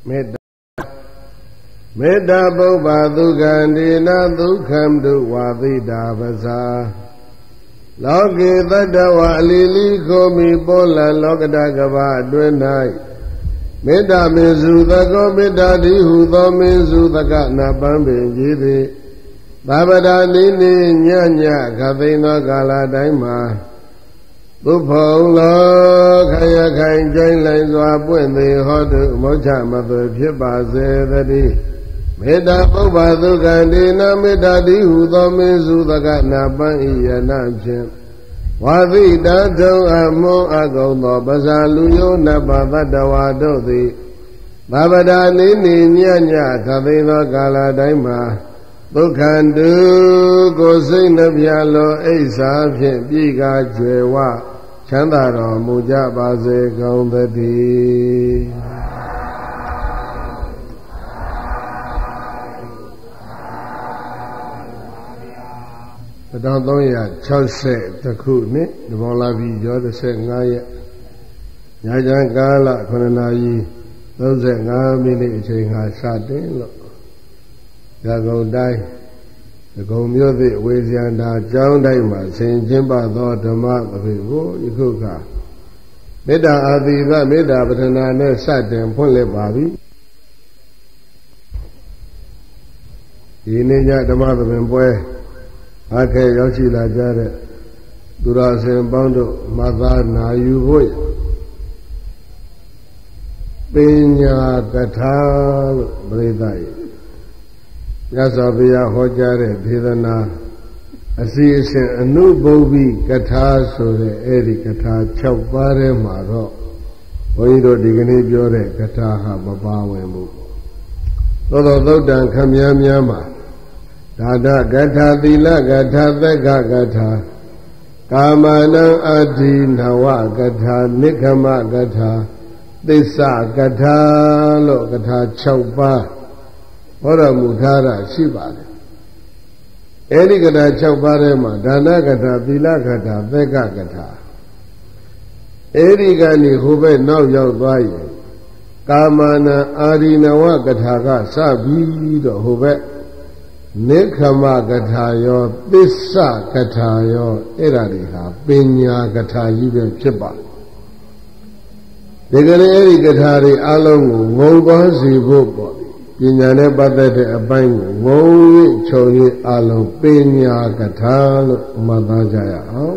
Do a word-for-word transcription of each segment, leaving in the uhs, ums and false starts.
မေတ္တာမေတ္တာပုဗ္ဗဒုက္ခန္တိနာဒုက္ခံတုဝါသိတာပဇာလောကေတတ္တဝအလီလီကိုမိပေါ်လာလောကတကဘာအတွင်း၌မေတ္တာမေစုသကောမေတ္တာတိဟုသောမင်းစုသကနာပန်းပင်ကြီးသည်သဗ္ဗဒာနိနိညညခသိန်သောကာလတိုင်းမှာသုဖုံလောခရခိုင်ကျိုင်းလိုက်စွာပွင့်သည်ဟောတုမောချမသွေဖြစ်ပါစေတည်းမေတ္တာပုဗ္ဗဒုက္ခန္တိနာမေတ္တာတိဟုသောမင်းစုသကနာပန်းဤယနာဖြင့်ဝါသိတထုံအမွန်အကုံသောပဇာလူယောနပသတ္တဝါတို့သည်သဗ္ဗဒာနိနိညညခသိန်သောကာလတိုင်းမှာဒုက္ခန္တုကိုယ်စိတ်နှပြလောအိဋ္ဌာဖြင့်ပြည်ကားကျေဝချမ်းသာတော်မူကြပါစေကုန်သတည်းတထောင်သုံးရာ၆၀တခုနှစ်ဒီမောလာပြီကျော်၁၅ရက်ညချမ်းကာလခုနှစ်နာရီ၃၅မိနစ်အချိန်ဟာစတင်လို့ရကုန်တိုင်းဒဂုံမြို့သည့်ဝေဇယန္တာကျောင်းတိုင်းမှာဆင်ကျင်းပသောဓမ္မသဘင်ကိုယခုကမေတ္တာအာသီသမေတ္တာပဌနာနဲ့စတင်ဖွင့်လှစ်ပါပြီဒီနေ့ညဓမ္မသဘင်ပွဲအခက်ရောက်ရှိလာကြတဲ့သူရဆင်ပေါင်းတို့မသာနာယူဖို့ပညာကထာလို့ပြိဿရဲ့မြတ်စွာဘုရားဟောကြားတဲ့ဒေသနာအစီအစဉ်အနုဘုဗ္ဗိကထာဆိုတဲ့အဲ့ဒီကထာ၆ပါးထဲမှာတော့ဘုန်းကြီးတို့ဒီကနေ့ပြောတဲ့ကထာဟာမပါဝင်ဘူးသို့သောသုတ်တံခမည်းများမှာဒါဒကထာသီလကထာသက္ခကထာကာမနံအဋ္ဌိနဝကထာနိခမကထာသစ္စာကထာလို့ကထာ၆ပါးဟောတော်မူထားတာရှိပါတယ်အဲဒီကထာ၆ပါးထဲမှာဒါနကထာသီလကထာသက္ခကထာအဲဒီကနေဟိုဘက်နောက်ရောက်သွားရင်ကာမနံအာရိနဝကထာကစပြီးတော့ဟိုဘက်နိခမကထာရောသစ္စာကထာရောအဲ့ဒါတွေဟာပညာကထာကြီးပဲဖြစ်ပါတယ်ဒီကနေ့အဲ့ဒီကထာတွေအလုံးကိုငုံသွားစေဖို့ပေါ့ပညာနဲ့ပတ်သက်တဲ့အပိုင်းကိုငုံ၍ခြုံ၍အလုံးပညာကထာလို့မှတ်သားကြရအောင်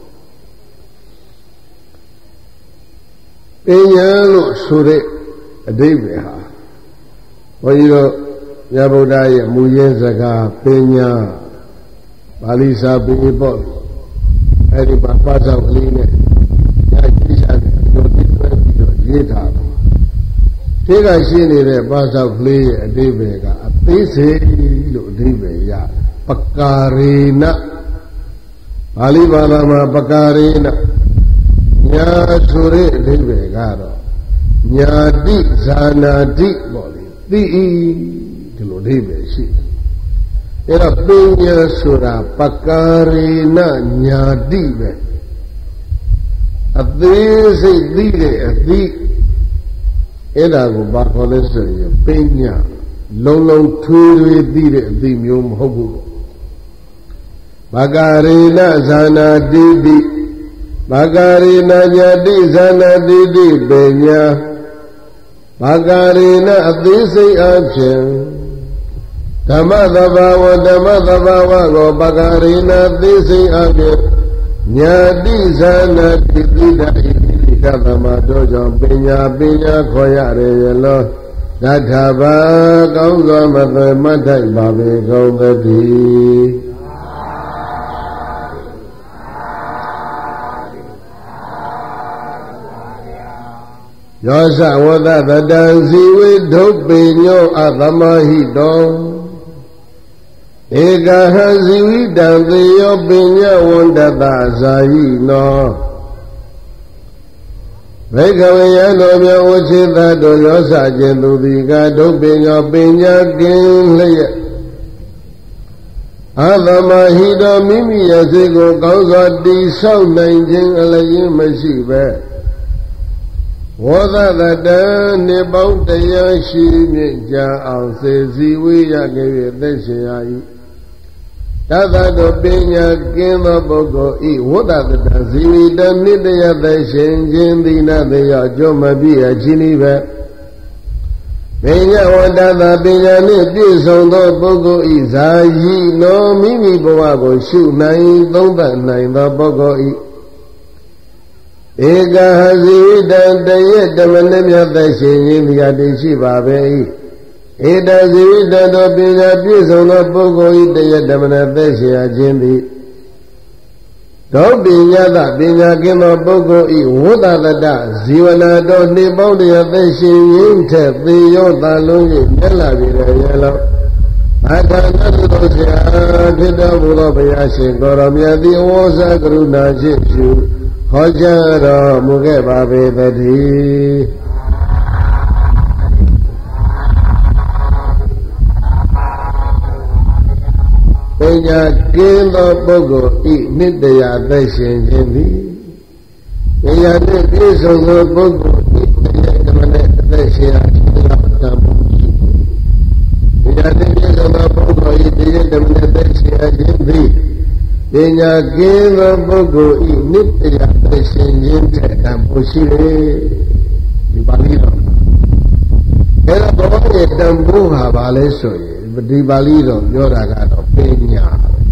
ပညာလို့ဆိုတဲ့အဓိပ္ပာယ်ဟာဘုန်းကြီးတို့မြတ်ဗုဒ္ဓရဲ့မူရင်းစကားပညာပါဠိစာပေပေါ့အဲ့ဒီပါပါသောကလေးနဲ့ညကြီးရှာတယ်အလိုတိတွဲပြီးတော့ရေးထားတယ်ဒီကရှိနေတဲ့ပါသောကလေးရဲ့အဓိပ္ပာယ်ကအသေးစိတ်လို့အဓိပ္ပာယ်ရပကာရေနပါဠိဘာသာမှာပကာရေနညာဆိုတဲ့အဓိပ္ပာယ်ကတော့ညာတိဇာနာတိပေါ့လေသိဤဒီလိုအဓိပ္ပာယ်ရှိတယ်အဲ့တော့ပညာဆိုတာပကာရေနညာတိပဲအသေးစိတ်သိတဲ့အသိအဲ့ဒါကိုဘာခေါ်လဲဆိုရင်ပညာလုံးလုံးထွေးထွေးသိတဲ့အသိမျိုးမဟုတ်ဘူးပကာရေနဇာနာတိတိပကာရေနညာတိဇာနာတိတိပညာပကာရေနအသေးစိတ်အဖြစ်ဓမ္မသဘာဝဓမ္မသဘာဝကိုပကာရေနသိစိတ်အဖြစ်ညာတိဇာနာတိတိတဣတိကသမတော်ကြောင့်ပညာပညာခေါ်ရရလောတထဘာကောင်းစွာမသွေမတ်ထိုက်ပါပေကုန်သတည်းယောဇဝတ္တတံဇီဝေဒုပိညောအသမဟိတောဧကဟံဇီဝိတံသေယောပညာဝန္တတဇာယိနောဘေကဝေယံတော်မြတ်ဝချိသတို့ရောစခြင်းသူသည်ကဒုပညာပညာကင်းလျက်အသမဟိတောမိမိရဲ့စိတ်ကိုကောင်းစွာတည်ဆောက်နိုင်ခြင်းအလျင်မရှိပဲဝဝေါသတတံနေပေါင်းတရားရှိမြင့်ကြအောင်စေစီဝေးရခဲ့၍သက်ရှင်ရ၏တသတောပညာကင်းသောပုဂ္ဂိုလ်ဤဝတ္တတံဇီဝိတံနိတယသက်ရှင်ခြင်းသည်နတယောအကျိုးမပြည့်အချင်းဤပဲပညာဝတ္တသာပညာနှင့်ပြည့်စုံသောပုဂ္ဂိုလ်ဤဇာယီနောမိမိဘဝကိုရှုနိုင်သုံးသပ်နိုင်သောပုဂ္ဂိုလ်ဤဧကဟဇိဝိတံတယတမနမြတ်သက်ရှင်ခြင်းမြတ်တည်ရှိပါပဲ၏ဧတဇိဝိတံသောပညာပြည့်စုံသောပုဂ္ဂိုလ်ဤတယတမနသက်ရှင်ခြင်းသည်သောပညာသပညာကင်းသောပုဂ္ဂိုလ်ဤဝတ္တတဇီဝနာတော်နှင့်ပေါင်းတရားသက်ရှင်ခြင်းထက်သေရောတန်လုံး၍မြတ်လာပြီလေရလောအထာဏတုဆရာဖြစ်တော်မူသောဘုရားရှင်ကိုရောမြတ်သည်ဝေါဇကရုဏာရှိဖြူဟောကြားတော်မူခဲ့ပါပေသတည်းပညာကင်းသောပုဂ္ဂိုလ်ဤနိတ္တရာသက်ရှင်ခြင်းသည်ပညာနှင့်ပြည့်စုံသောပုဂ္ဂိုလ်ဤတရားဓမ္မနဲ့သက်ရှင်ခြင်းလောက်တန်ဖိုးရှိပညာနှင့်ပြည့်စုံသောပုဂ္ဂိုလ်ဤတရားဓမ္မနဲ့သက်ရှင်ခြင်းသည်ပညာကင်းသောပုဂ္ဂိုလ်ဤနိတ္တရာသက်ရှင်ခြင်းထက်တန်ဖိုးရှိတယ်ဒီပါဠိတော်အဲ့တော့ဘဝရဲ့တန်ဖိုးဟာဘာလဲဆိုရင်ဒီပါဠိတော်ပြောတာကတော့ပညာ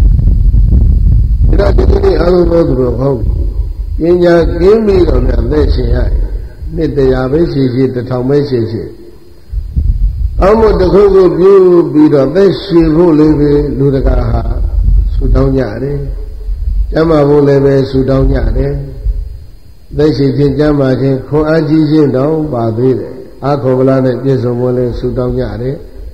ဒါဒီနေ့အလုံးစုံသူဟုတ်ပညာကင်းပြီးတော့လည်းသက်ရှင်ရနှစ်တရားပဲရှိရှိတစ်ထောင်ပဲရှိရှိအမှုတစ်ခုခုပြုပြီးတော့သက်ရှင်ဖို့လည်းပဲလူတကာဟာဆူတောင်းကြတယ်ကျမ်းမာဖို့လည်းပဲဆူတောင်းကြတယ်သက်ရှင်ခြင်းကျမ်းမာခြင်းခွန်အားကြီးခြင်းတောင်ပါသေးတယ်အာခောဗလာနဲ့ပြည့်စုံဖို့လည်းဆူတောင်းကြတယ်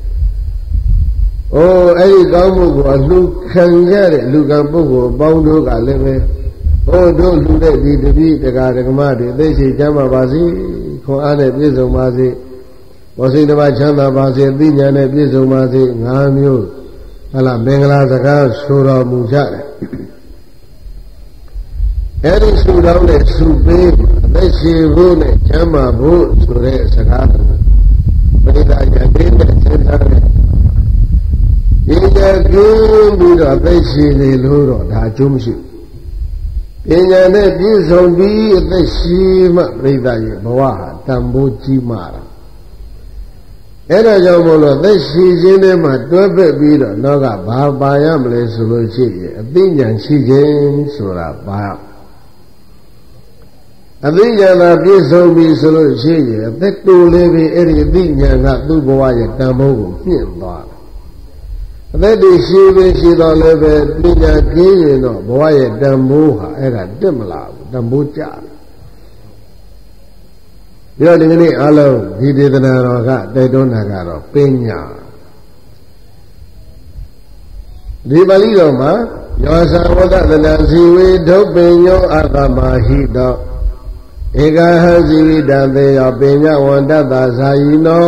အိုးအဲ့ဒီကောင်းမှုကိုအလှခံရတဲ့လူကံပုဂ္ဂိုလ်ပေါင်းတို့ကလည်းပဲဟိုတို့လူတဲ့ဒီတပိတကာဓမ္မတွေသိရှိချမ်းသာပါစေခွန်အားနဲ့ပြည့်စုံပါစေဘောစိတ်တစ်ပါးချမ်းသာပါစေသိဉာဏ်နဲ့ပြည့်စုံပါစေငါးမျိုးဟလာမင်္ဂလာစကားဆိုတော်မူကြတယ်အဲ့ဒီဆူတော်နဲ့ဆူပေးအသက်ရှင်ဖို့နဲ့ချမ်းသာဖို့ဆိုတဲ့စကားပရိသတ်ရတဲ့စဉ်းစားတဲ့ဒီကဲကျိုးပြီးတော့သိရှိနေလို့တော့ဒါအကျိုးမရှိဘူးပညာနဲ့ပြည့်စုံပြီးအသက်ရှိမှပြိဿရဲ့ဘဝဟာတန်ဖိုးကြီးမာတာအဲ့ဒါကြောင့်မို့လို့သက်ရှိခြင်းထဲမှာတွဲပက်ပြီးတော့တော့ကဘာပါရမလဲဆိုလို့ရှိရင်အသိဉာဏ်ရှိခြင်းဆိုတာပါအသိဉာဏ်သာပြည့်စုံပြီဆိုလို့ရှိရင်အသက်တူလေးပြီးအဲ့ဒီအသိဉာဏ်ကသူ့ဘဝရဲ့တန်ဖိုးကိုမြင့်သွားတယ်အသက်တည်ရှိပြီရှိတော့လည်းပဲပညာကင်းရင်တော့ဘဝရဲ့တန်ဖိုးဟာအဲ့ဒါတက်မလာဘူးတန်ဖိုးကျတယ်ပြီးတော့ဒီကနေ့အားလုံးဒီဒေသနာတော်ကတိုက်တွန်းတာကတော့ပညာဒီပါဠိတော်မှာယောသဝတ္တနာဇီဝေဒုပညောအတမဟိတောဧကဟဇီဝိတံသေယောပညာဝန္တတဇာယိနော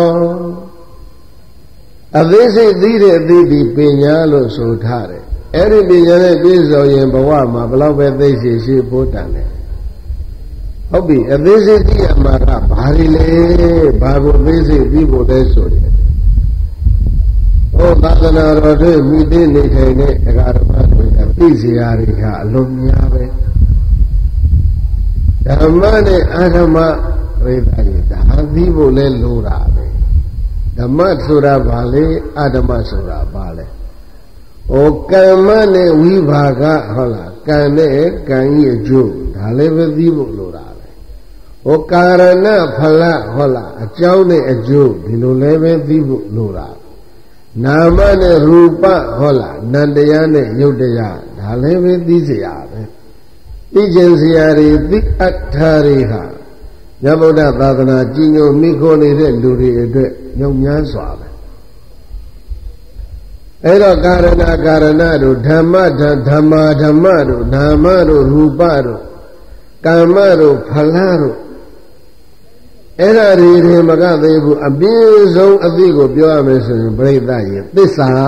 အသေးစိတ်သိတဲ့အသိဒီပညာလို့ဆိုထားတယ်အဲ့ဒီပညာနဲ့ပြည့်စုံရင်ဘဝမှာဘလောက်ပဲသိရှိရှိဖို့တန်တယ်ဟုတ်ပြီအသေးစိတ်သိရမှာကဘာတွေလဲဘာကိုအသေးစိတ်ပြီးဖို့လဲဆိုတယ်ဟောသာသနာတော်တွေမိသိနေထိုင်တဲ့အကာဓမ္မတွေကသိစရာတွေဟာအလုံးများပဲဓမ္မနဲ့အာဓမ္မရိသရေဒါသိဖို့လဲလိုတာပဲဓမ္မဆိုတာဘာလဲအဓမ္မဆိုတာဘာလဲဩကမ္မနဲ့ဝိဘာကဟုတ်လားကံနဲ့ကံရဲ့အကျိုးဒါလည်းပဲသိဖို့လိုတာပဲဩကာရဏဖလဟုတ်လားအကြောင်းနဲ့အကျိုးဒီလိုလည်းပဲသိဖို့လိုတာနာမနဲ့ရူပဟုတ်လားနန္တရားနဲ့ယုတ်တရားဒါလည်းပဲသိစရာပဲသိခြင်းစရာတွေသိအပ်ထားတွေဟာညဗုဒ္ဓသာသနာကြီးညိုမိခိုးနေတဲ့လူတွေအတွက်ညောင်များစွာပဲအဲ့တော့ကာရဏကာရဏတို့ဓမ္မဓမ္မာဓမ္မတို့နာမတို့ရူပတို့ကာမတို့ဖလတို့အဲ့ဒါတွေတွေမကသေးဘူးအပြည့်စုံအသိကိုပြောရမယ်ဆိုရင်ပြိဿရေသစ္စာ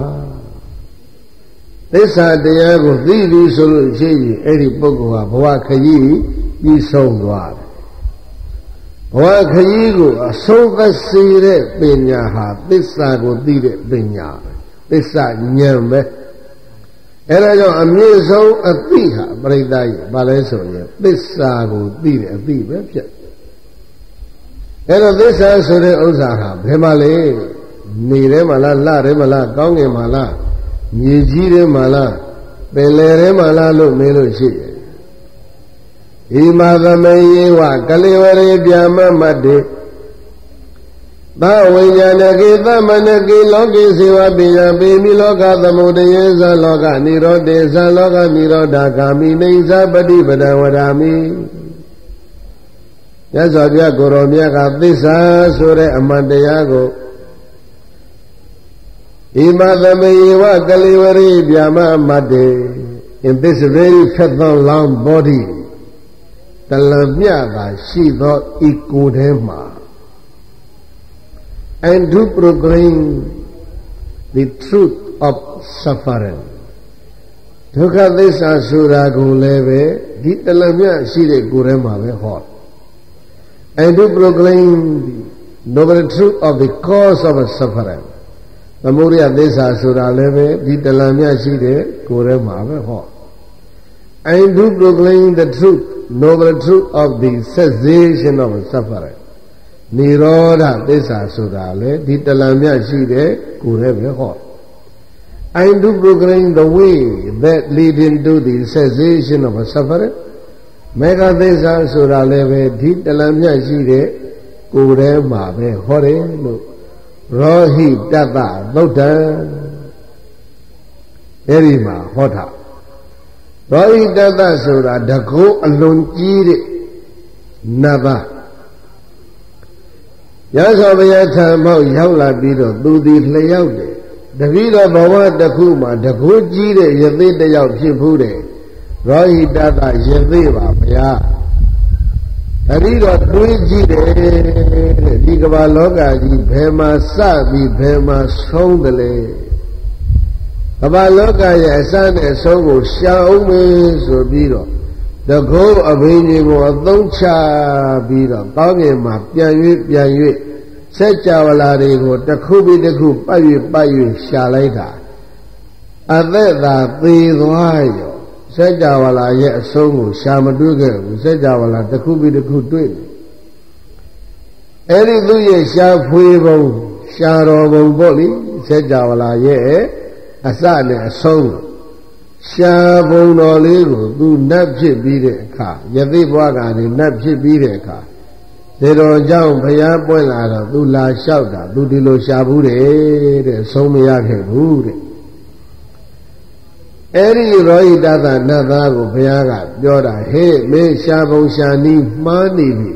သစ္စာတရားကိုသိပြီဆိုလို့ရှိရင်အဲ့ဒီပုဂ္ဂိုလ်ဟာဘဝခရီးပြီးဆုံးသွားတယ်ဘဝခကြီးကိုအဆုံးသတ်စေတဲ့ပညာဟာသစ္စာကိုသိတဲ့ပညာသစ္စာဉာဏ်ပဲအဲဒါကြောင့်အမြင့်ဆုံးအသိဟာပရိသတ်ကြီးဘာလဲဆိုရင်သစ္စာကိုသိတဲ့အသိပဲဖြစ်အဲတော့သစ္စာဆိုတဲ့ဥစ္စာဟာဘယ်မှာလဲနေထဲမှာလားလှထဲမှာလားကောင်းကင်မှာလားမြေကြီးထဲမှာလားပင်လယ်ထဲမှာလားလို့မေးလို့ရှိတယ်ဣမသမေယေဝကလေဝရေပြမမတ္တိသဝိညာဏကေသမဏကေလောကေစေဝပိယပိမိလောကသမုဒယေသလောကနိရောဓေသလောကနိရောဓဂာမိနေသပฏิပဒဝရာမိမြတ်စွာဘုရားကိုရောမြတ်ကသစ္စာဆိုတဲ့အမှန်တရားကိုဣမသမေယေဝကလေဝရေပြမမတ္တိ in this very fathom long body တလံမြတာရှိသောဤကိုယ်ထဲမှာ and to proclaim the truth of suffering ဒုက္ခသစ္စာဆိုတာကိုလည်းပဲဒီတလံမြရှိတဲ့ကိုယ်ထဲမှာပဲဟော and to proclaim the noble truth of the cause of suffering သမုဒယသစ္စာဆိုတာလည်းပဲဒီတလံမြရှိတဲ့ကိုယ်ထဲမှာပဲဟော and to proclaim the truth noble truth of the cessation of suffering နိရောဓသစ္စာဆိုတာလေဒီတလံမြရှိတဲ့ကိုယ်ထဲပဲဟော I do proclaim the way that lead into the cessation of suffering မေဃသစ္စာဆိုတာလေပဲဒီတလံမြရှိတဲ့ကိုယ်ထဲမှာပဲဟောတယ်လို့ရောဟိတတ္တသုတ်တံအဲ့ဒီမှာဟောတာရောဟိတတ္တဆိုတာတကုအလွန်ကြီးတဲ့နတ်သားရသော်ဘုရားထံမောက်ရောက်လာပြီးတော့သူဒီလျောက်တယ်တပည့်တော်ဘဝတစ်ခုမှာတကုကြီးတဲ့ယသိတယောက်ဖြစ်ဖူးတယ်ရောဟိတတ္တယသိပါဗျာတပည့်တော်တွေးကြည့်တယ်တဲ့ဒီကမ္ဘာလောကကြီးဘယ်မှာစပြီးဘယ်မှာဆုံးတယ်လဲကမ္ဘာလောကရဲ့အစနဲ့အဆုံးကိုရှာအောင်မေးဆိုပြီးတော့တကုအဘိညာဉ်ကိုအသုံးချပြီးတော့ကောင်းကင်မှာပြန်၍ပြန်၍စัจ java လာတွေကိုတစ်ခုပြီးတစ်ခုပတ်၍ပတ်၍ရှာလိုက်တာအသက်သာသေသွားရောစัจ java လာရဲ့အဆုံးကိုရှာမတွေ့ခဲ့ဘူးစัจ java လာတစ်ခုပြီးတစ်ခုတွေ့တယ်အဲ့ဒီသူရဲ့ရှာဖွေပုံရှာတော်ပုံပေါ့လေစัจ java လာရဲ့အစနဲ့အဆုံးရှားပုံတော်လေးကိုသူနတ်ဖြစ်ပြီးတဲ့အခါယသိဘွားကနေနတ်ဖြစ်ပြီးတဲ့အခါသေတော်ကြောင့်ဘုရားပွင့်လာတော့သူလာလျှောက်တာသူဒီလိုရှားဘူးတဲ့တဲ့ဆုံးမရခဲ့ဘူးတဲ့အဲ့ဒီရောဟိတသနတ်သားကိုဘုရားကပြောတာဟေ့မင်းရှားပုံရှားနီးမှားနေပြီ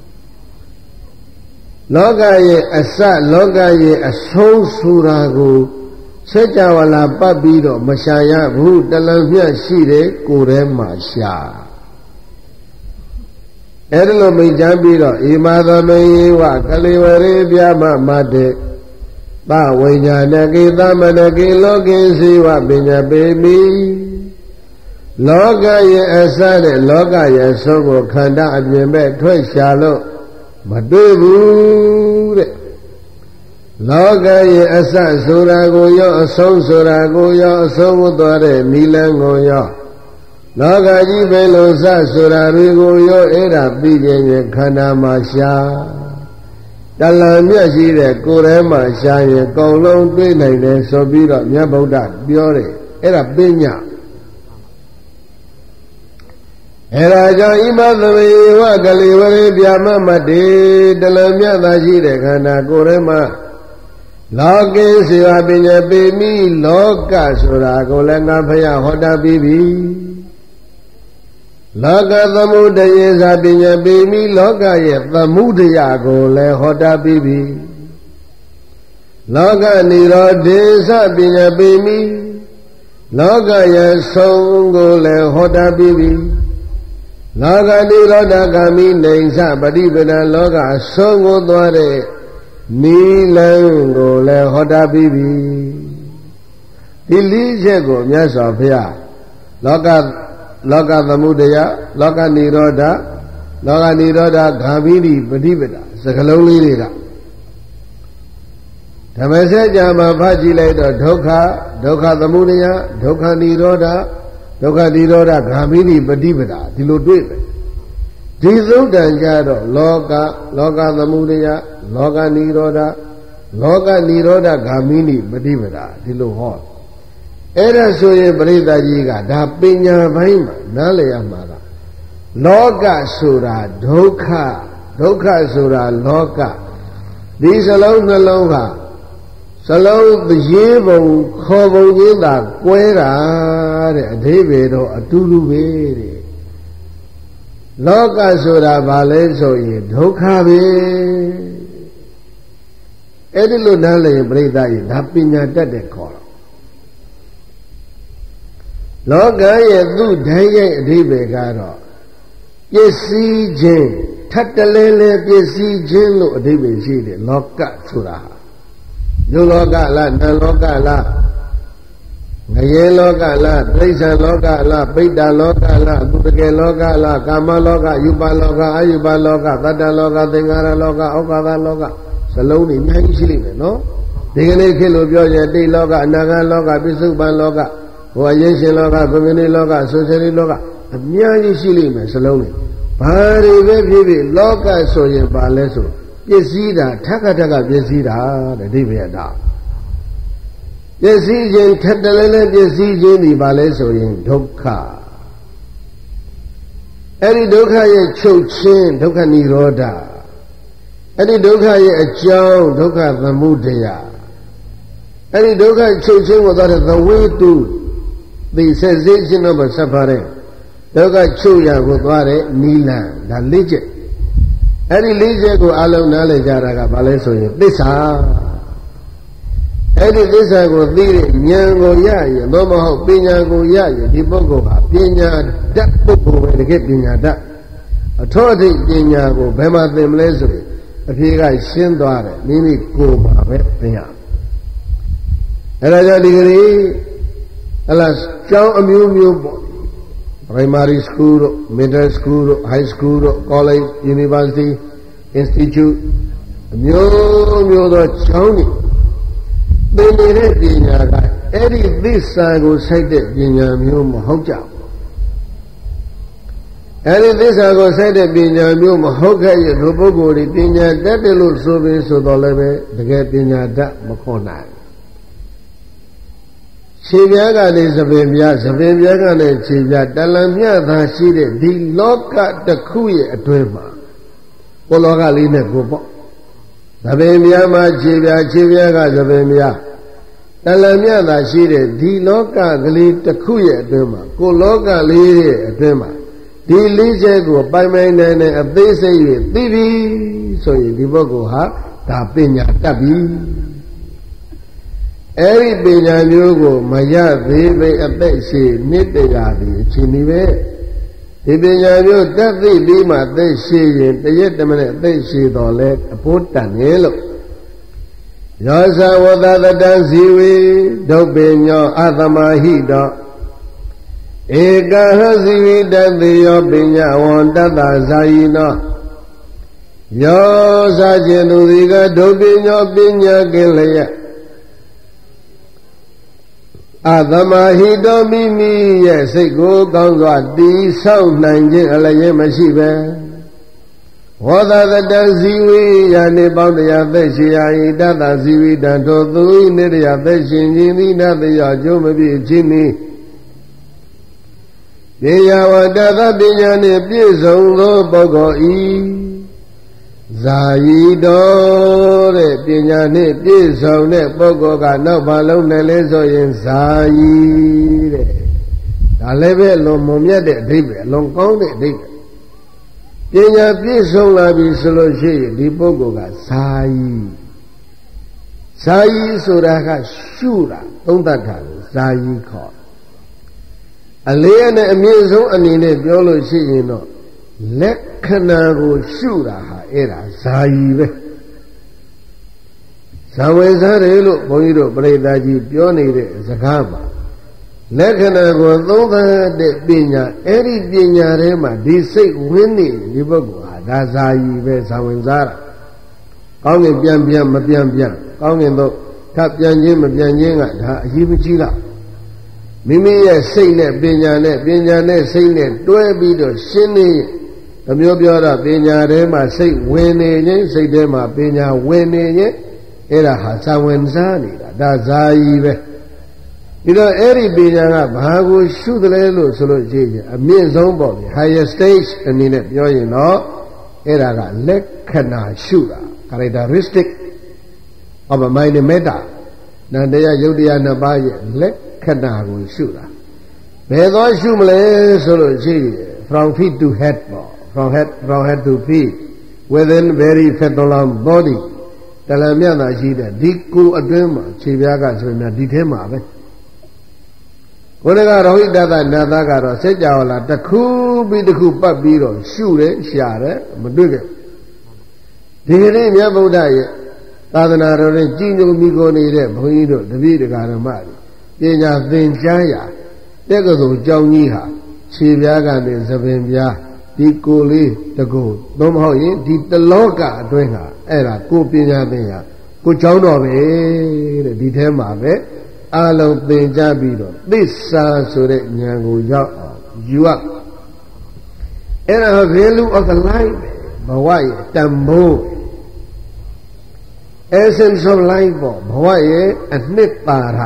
လောကရဲ့အစလောကရဲ့အဆုံးဆိုတာကိုစัจ java လာပတ်ပြီးတော့မရှာရဘူးတလံမြတ်ရှိတဲ့ကိုယ်ထဲမှာရှာအဲ့ဒါလိုမိတ်ချမ်းပြီးတော့ဣမသမေဝကလေဝရေပြမမတ္တေသဝိညာဏကေသမဏကေလောကေစေဝပညာပေမိလောကရဲ့အစတဲ့လောကရဲ့အဆုံးကိုခန္ဓာအပြင်မဲ့ထွက်ရှာလို့မတွေ့ဘူးတဲ့လောကရဲ့အစဆိုတာကိုရောအဆုံးဆိုတာကိုရောအဆုံးကိုသွားတဲ့နိလန်းကိုရောလောကကြီးပဲလို့စဆိုတာတွေကိုရောအဲ့ဒါသိခြင်းရဲ့ခန္ဓာမှာရှာတလံမြတ်ရှိတဲ့ကိုယ်ထဲမှာရှာရင်အကုန်လုံးတွေ့နိုင်တယ်ဆိုပြီးတော့မြတ်ဗုဒ္ဓပြောတယ်အဲ့ဒါပညာအဲ့ဒါကြောင့်ဣမသမေဝကလေဝရေပြမမတ္တိတလံမြတ်သာရှိတဲ့ခန္ဓာကိုယ်ထဲမှာလောကေစေဝပညာပေမိလောကဆိုတာကိုလည်းငါဖယားဟောတာပြီးပြီလောကသမုဒယေသာပညာပေမိလောကရဲ့သမုဒယကိုလည်းဟောတာပြီးပြီလောကနိရောဓေသပညာပေမိလောကရဲ့ဆုံးကိုလည်းဟောတာပြီးပြီလောကနိရောဓဂ ामि နေသပฏิပဒလောကဆုံးကိုသွားတဲ့နိလန်းကိုလည်းဟောတာပြီးပြီဒီလေးချက်ကိုမြတ်စွာဘုရားလောကလောကသမုဒယလောကနိရောဓလောကနိရောဓဂามိနိပฏิပဒါစကလုံးလေးတွေကဓမ္မစကြာမှာဖတ်ကြည့်လိုက်တော့ဒုက္ခဒုက္ခသမုဒယဒုက္ခနိရောဓဒုက္ခနိရောဓဂามိနိပฏิပဒါဒီလိုတွေ့ပဲဒီသုတ်တန်ကြတော့လောကလောကသမုဒယလောကနိရောဓလောကနိရောဓဂามိနိပฏิပဒါဒီလိုဟောအဲ့ဒါဆိုရင်ပရိသတ်ကြီးကဒါပညာပိုင်းမှာနားလည်ရမှာကလောကဆိုတာဒုက္ခဒုက္ခဆိုတာလောကဒီစလုံးနှလုံးဟာစလုံးရေးပုံခေါ်ပုံချင်းသာကွဲတာတဲ့အဓိပ္ပာယ်တော့အတူတူပဲတဲ့လောကဆိုတာဘာလဲဆိုရင်ဒုက္ခပဲအဲ့ဒီလိုနားလည်ရင်ပြိဿကြီးဒါပညာတတ်တဲ့ခေါ်တော့လောကရဲ့သူ့ဓာတ်ရိုက်အဓိပ္ပာယ်ကတော့ပစ္စည်းချင်းထပ်တလဲလဲပစ္စည်းချင်းလို့အဓိပ္ပာယ်ရှိတယ်လောကဆိုတာဟာယုလောကလားနံလောကလားငရေလောကလားတိဋ္ဌာလောကလားပိဋ္ဌာလောကလားအကုတကေလောကလားကာမလောကယူပါလောကအယူပါလောကသတ္တလောကသင်္ခါရလောကဩကာသလောကစလုံးတွေအများကြီးရှိလိမ့်မယ်နော်ဒီကနေ့ခေတ်လို့ပြောရင်တိလောကအနာဂတ်လောကပိစုပန်လောကဟိုအရေးရှင်လောကကွန်မြူနတီလောကဆိုရှယ်လစ်လောကအများကြီးရှိလိမ့်မယ်စလုံးတွေဘာတွေပဲဖြစ်ဖြစ်လောကဆိုရင်ဘာလဲဆိုပစ္စည်းတာထက်ကထက်ကပစ္စည်းတာတဲ့ဒီဘေတာပစ္စည်းချင်းထက်တလဲလဲပစ္စည်းချင်းဒီဘာလဲဆိုရင်ဒုက္ခအဲ့ဒီဒုက္ခရဲ့ချုပ်ချင်းဒုက္ခនិရောဓအဲ့ဒီဒုက္ခရဲ့အကြောင်းဒုက္ခသမုဒယအဲ့ဒီဒုက္ခချုပ်ချင်းကိုသွားတဲ့သဝေတုဒီဆက်စိရှင်းတော့ဆက်ပါတဲ့ဒုက္ခချုပ်ရကိုသွားတဲ့နိလန်ဒါလေးချက်အဲ့ဒီလေးချက်ကိုအလုံးနားလည်ကြတာကဘာလဲဆိုရင်သစ္စာအဲ့ဒီသစ္စာကိုသိတဲ့ဉာဏ်ကိုရရင်သို့မဟုတ်ပညာကိုရရင်ဒီပုဂ္ဂိုလ်ဟာပညာတတ်ပုဂ္ဂိုလ်ပဲတကယ်ပညာတတ်အထောအထိပညာကိုဘယ်မှာသင်မလဲဆိုရင်အဖြေကရှင်းသွားတယ်မိမိကိုယ်မှာပဲသင်ရအဲ့ဒါကြောင့်ဒီကနေ့အလားကျောင်းအမျိုးမျိုးပေါ့ primary school တို့ middle school တို့ high school တို့ college university institute အမျိုးမျိုးသောကျောင်းတွေသင်နေတဲ့ပညာကအဲ့ဒီသစ္စာကိုစိုက်တဲ့ပညာမျိုးမဟုတ်ကြဘူးအဲ့ဒီသစ္စာကိုစိုက်တဲ့ပညာမျိုးမဟုတ်ခဲ့ရတဲ့ပုဂ္ဂိုလ်တွေပညာတတ်တယ်လို့ဆိုပြီးဆိုတော့လည်းပဲတကယ်ပညာတတ်မခေါ်နိုင်ခြေပြားကလည်းသပင်ပြားသပင်ပြားကလည်းခြေပြားတလံမြသာရှိတဲ့ဒီလောကတစ်ခုရဲ့အတွင်းမှာကိုလောကလေးနဲ့ကိုပေါ့သပင်ပြားမှာခြေပြားခြေပြားကသပင်ပြားတလံမြသာရှိတဲ့ဒီလောကကလေးတစ်ခုရဲ့အတွင်းမှာကိုလောကလေးရဲ့အတွင်းမှာဒီလေးချက်ကိုပိုင်ပိုင်နိုင်နိုင်အသေးစိတ်၍သိပြီဆိုရင်ဒီပုဂ္ဂိုလ်ဟာဒါပညာတတ်ပြီအဲ့ဒီပညာမျိုးကိုမရသေးပေအသက်ရှိနှစ်တရာဒီအချိန်ဒီပဲဒီပညာမျိုးတတ်သိပြီးမှအသက်ရှိရင်တရက်တမနဲ့အသက်ရှိတော်လဲအဖို့တန်နေလို့ယောဇဝတ္တတံဇီဝေဒုပ္ပညောအသမဟိတောဧကဟဇီဝိတတေယောပညာဝန္တတဇာယိနောယောဇာကျင်သူဒီကဒုပ္ပညောပညာကင်လျက်အသမဟိတောမိမိရဲ့စိတ်ကိုကောင်းစွာတည်ဆောက်နိုင်ခြင်းအလျက်မရှိပဲဝေါသတတဇီဝိယာနေပေါင်းတရားသက်ရှိရာဤတတဇီဝိတံထိုသူဤနေတရားသက်ရှင်ခြင်းသည်နတ်တရားကျိုးမပြည့်ခြင်းသည်ပညာဝတ္တသပညာနှင့်ပြည့်စုံသောပုဂ္ဂိုလ်ဤဇာယီတော်တဲ့ပညာနှင့်ပြည့်စုံတဲ့ပုဂ္ဂိုလ်ကနောက်ဘာလုံးနဲ့လဲဆိုရင်ဇာယီတဲ့ဒါလည်းပဲလွန်မွန်မြတ်တဲ့အဓိပ္ပာယ်အလွန်ကောင်းတဲ့အဓိပ္ပာယ်ပညာပြည့်စုံလာပြီဆိုလို့ရှိရင်ဒီပုဂ္ဂိုလ်ကဇာယီဇာယီဆိုတာကရှုတာသုံးသပ်တာကိုဇာယီခေါ်အလေးနဲ့အမြင့်ဆုံးအနေနဲ့ပြောလို့ရှိရင်တော့လက္ခဏာကိုရှုတာဟာအဲ့ဒါဇာယီပဲဇာဝေဇာတွေလို့ဘုန်းကြီးတို့ပြိဿကြီးပြောနေတဲ့စကားမှာလက္ခဏာကိုသုံးသပ်တဲ့ပညာအဲ့ဒီပညာထဲမှာဒီစိတ်ဝင်နေဒီပုဂ္ဂိုလ်ဒါဇာယီပဲဇာဝင်စားတာကောင်းကင်ပြန်ပြန်မပြန်ပြန်ကောင်းကင်တော့ထပ်ပြန်ခြင်းမပြန်ခြင်းကဒါအရေးမကြီးလားမိမိရဲ့စိတ်နဲ့ပညာနဲ့ပညာနဲ့စိတ်နဲ့တွဲပြီးတော့ရှင်းနေတမျိုးပြောတော့ပညာထဲမှာစိတ်ဝင်နေခြင်းစိတ်ထဲမှာပညာဝင်နေခြင်းအဲ့ဒါဟာဇာဝင်စားနေတာဒါဇာယီပဲဒီတော့အဲ့ဒီပညာကဘာကိုရှုတယ်လဲလို့ဆိုလို့ရှိရင်အမြင့်ဆုံးပေါ့လေ higher stage အနေနဲ့ပြောရင်တော့အဲ့ဒါကလက္ခဏာရှုတာ characteristic of a mind matter နန္တရားယုတ်တရားနှစ်ပါးရဲ့လက္ခဏာကိုရှုတာဘယ်သောရှုမလဲဆိုလို့ရှိရင် from feet to head ပေါ့ from head from head to feet within very fetal body တလမြတ်သာရှိတဲ့ဒီကိုယ်အတွင်းမှာခြေပြားကဆိုရင်ဒီထဲမှာပဲဘုရားကရောဟိတသနာသကတော့စัจ java လာတစ်ခုပြီးတစ်ခုပတ်ပြီးတော့ရှုတယ်ရှာတယ်မတွေ့ကြဒီကနေ့မြတ်ဗုဒ္ဓရဲ့သာသနာတော်နဲ့ကြည်ညိုမိကိုနေတဲ့ဘုန်းကြီးတို့တပည့်တရားဓမ္မတွေပညာသင်ကြားရာတက္ကသိုလ်ကျောင်းကြီးဟာခြေပြားကနေသပင်ပြားဒီကိုယ်လေးတကူသို့မဟုတ်ရင်ဒီတလောကအတွင်းဟာအဲ့ဒါကိုပညာသင်ရာကိုကျောင်းတော်ပဲတဲ့ဒီထဲမှာပဲအလုံးသင်ကြားပြီးတော့သစ္စာဆိုတဲ့ဉာဏ်ကိုရောက်အောင်ယူရအဲ့ဒါ value of the life ဘဝရဲ့တန်ဖိုး essence of life ပေါ့ဘဝရဲ့အနှစ်သာရ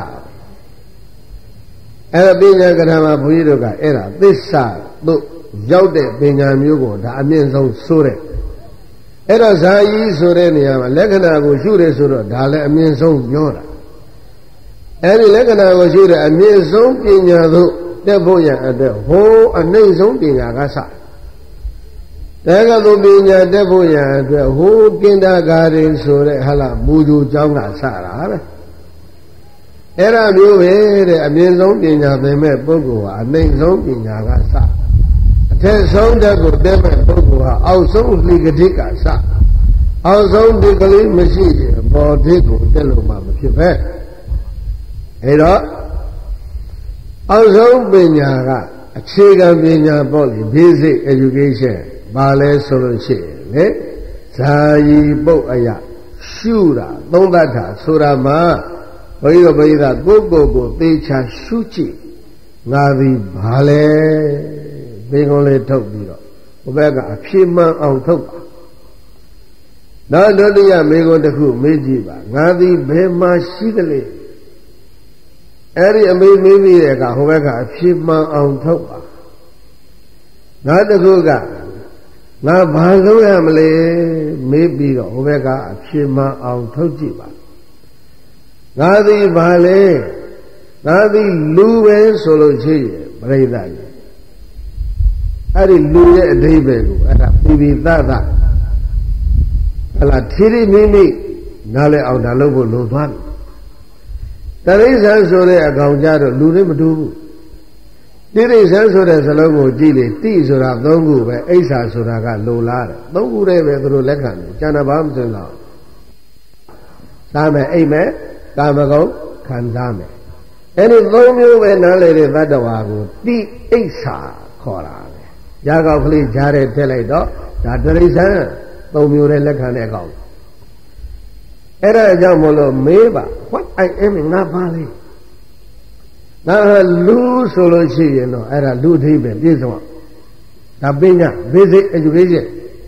အဲ့ဒါပညာကထာမှာဘုန်းကြီးတို့ကအဲ့ဒါသစ္စာတို့ရောက်တဲ့ပညာမျိုးကိုဒါအမြင့်ဆုံးဆိုတဲ့အဲ့တော့ဇာယီဆိုတဲ့နေရာမှာလက္ခဏာကိုရှုတယ်ဆိုတော့ဒါလည်းအမြင့်ဆုံးပြောတာအဲ့ဒီလက္ခဏာကိုရှုတဲ့အမြင့်ဆုံးပညာသို့တက်ဖို့ရအတွက်ဟိုးအနှိမ့်ဆုံးပညာကစတဲကသို့ပညာတက်ဖို့ရအတွက်ဟိုးကင်တာဂါရင်ဆိုတဲ့ဟာလားမူသူကျောင်းကစတာပဲအဲ့ဒါမျိုးပဲတဲ့အမြင့်ဆုံးပညာသင်မဲ့ပုဂ္ဂိုလ်ဟာအနှိမ့်ဆုံးပညာကစအထက်ဆုံးတက်ကိုတက်မဲ့ပုဂ္ဂိုလ်ဟာအောက်ဆုံးလိကတိကစအောက်ဆုံးဒီကလေးမရှိရင်ဘောဓိကိုတက်လို့မှမဖြစ်ပဲအဲ့တော့အောက်ဆုံးပညာကအခြေခံပညာပေါ့လေ basic education ဘာလဲဆိုလို့ရှိရင်လေဇာယီပုတ်အယရှုတာသုံးသတ်တာဆိုတာမှာဘုရားဘုရားကိုယ့်ကိုယ်ကိုသေချာရှုကြည့်ငါသည်ဘာလဲဘင်းကုန်းလေးထုတ်ပြီးတော့ဘုဘက်ကအဖြေမှန်အောင်ထုတ်ပါနောက်ဒုတိယမေကုန်းတစ်ခုမေးကြည့်ပါငါသည်ဘယ်မှာရှိသလဲအဲ့ဒီအမေးမေးပြီးတဲ့အခါဟိုဘက်ကအဖြေမှန်အောင်ထုတ်ပါနောက်တစ်ခုကငါဘာလုပ်ရမလဲမေးပြီးတော့ဟိုဘက်ကအဖြေမှန်အောင်ထုတ်ကြည့်ပါငါသည်ဘာလဲငါသည်လူပဲဆိုလို့ရှိရင်ပြိဿကြီးအဲ့ဒီလူရဲ့အဓိပ္ပာယ်ကိုအဲ့ဒါပိပိသသဟလာထီရိမိမိနားလဲအောင်ဒါလုပ်ဖို့လိုသွားပြီတရိစ္ဆာန်ဆိုတဲ့အကောင်ကြတော့လူတွေမတူဘူးတိရိစ္ဆာန်ဆိုတဲ့စလုံးကိုကြည့်လေတိဆိုတာသုံးခုပဲအိဋ္ဌာဆိုတာကလိုလားတယ်သုံးခုတည်းပဲသူတို့လက်ခံတယ်ကျန်တာဘာမှမစင်တော့စားမယ်အိမ်မယ်ကာမဂုဏ်ခံစားမယ်အဲ့ဒီသုံးမျိုးပဲနားလေတဲ့သတ္တဝါကိုတိအိဋ္ဌာခေါ်တာပဲရာကောက်ကလေးကြားတဲ့ထည့်လိုက်တော့ဒါတရိစ္ဆာန်သုံးမျိုးနဲ့လက်ခံတဲ့အကောင်အဲ့ဒါကြောင့်မလို့မေးပါ what I am ငါပါလေငါလူဆိုလို့ရှိရင်တော့အဲ့ဒါလူအထိပဲပြည့်စုံဒါပညာ basic education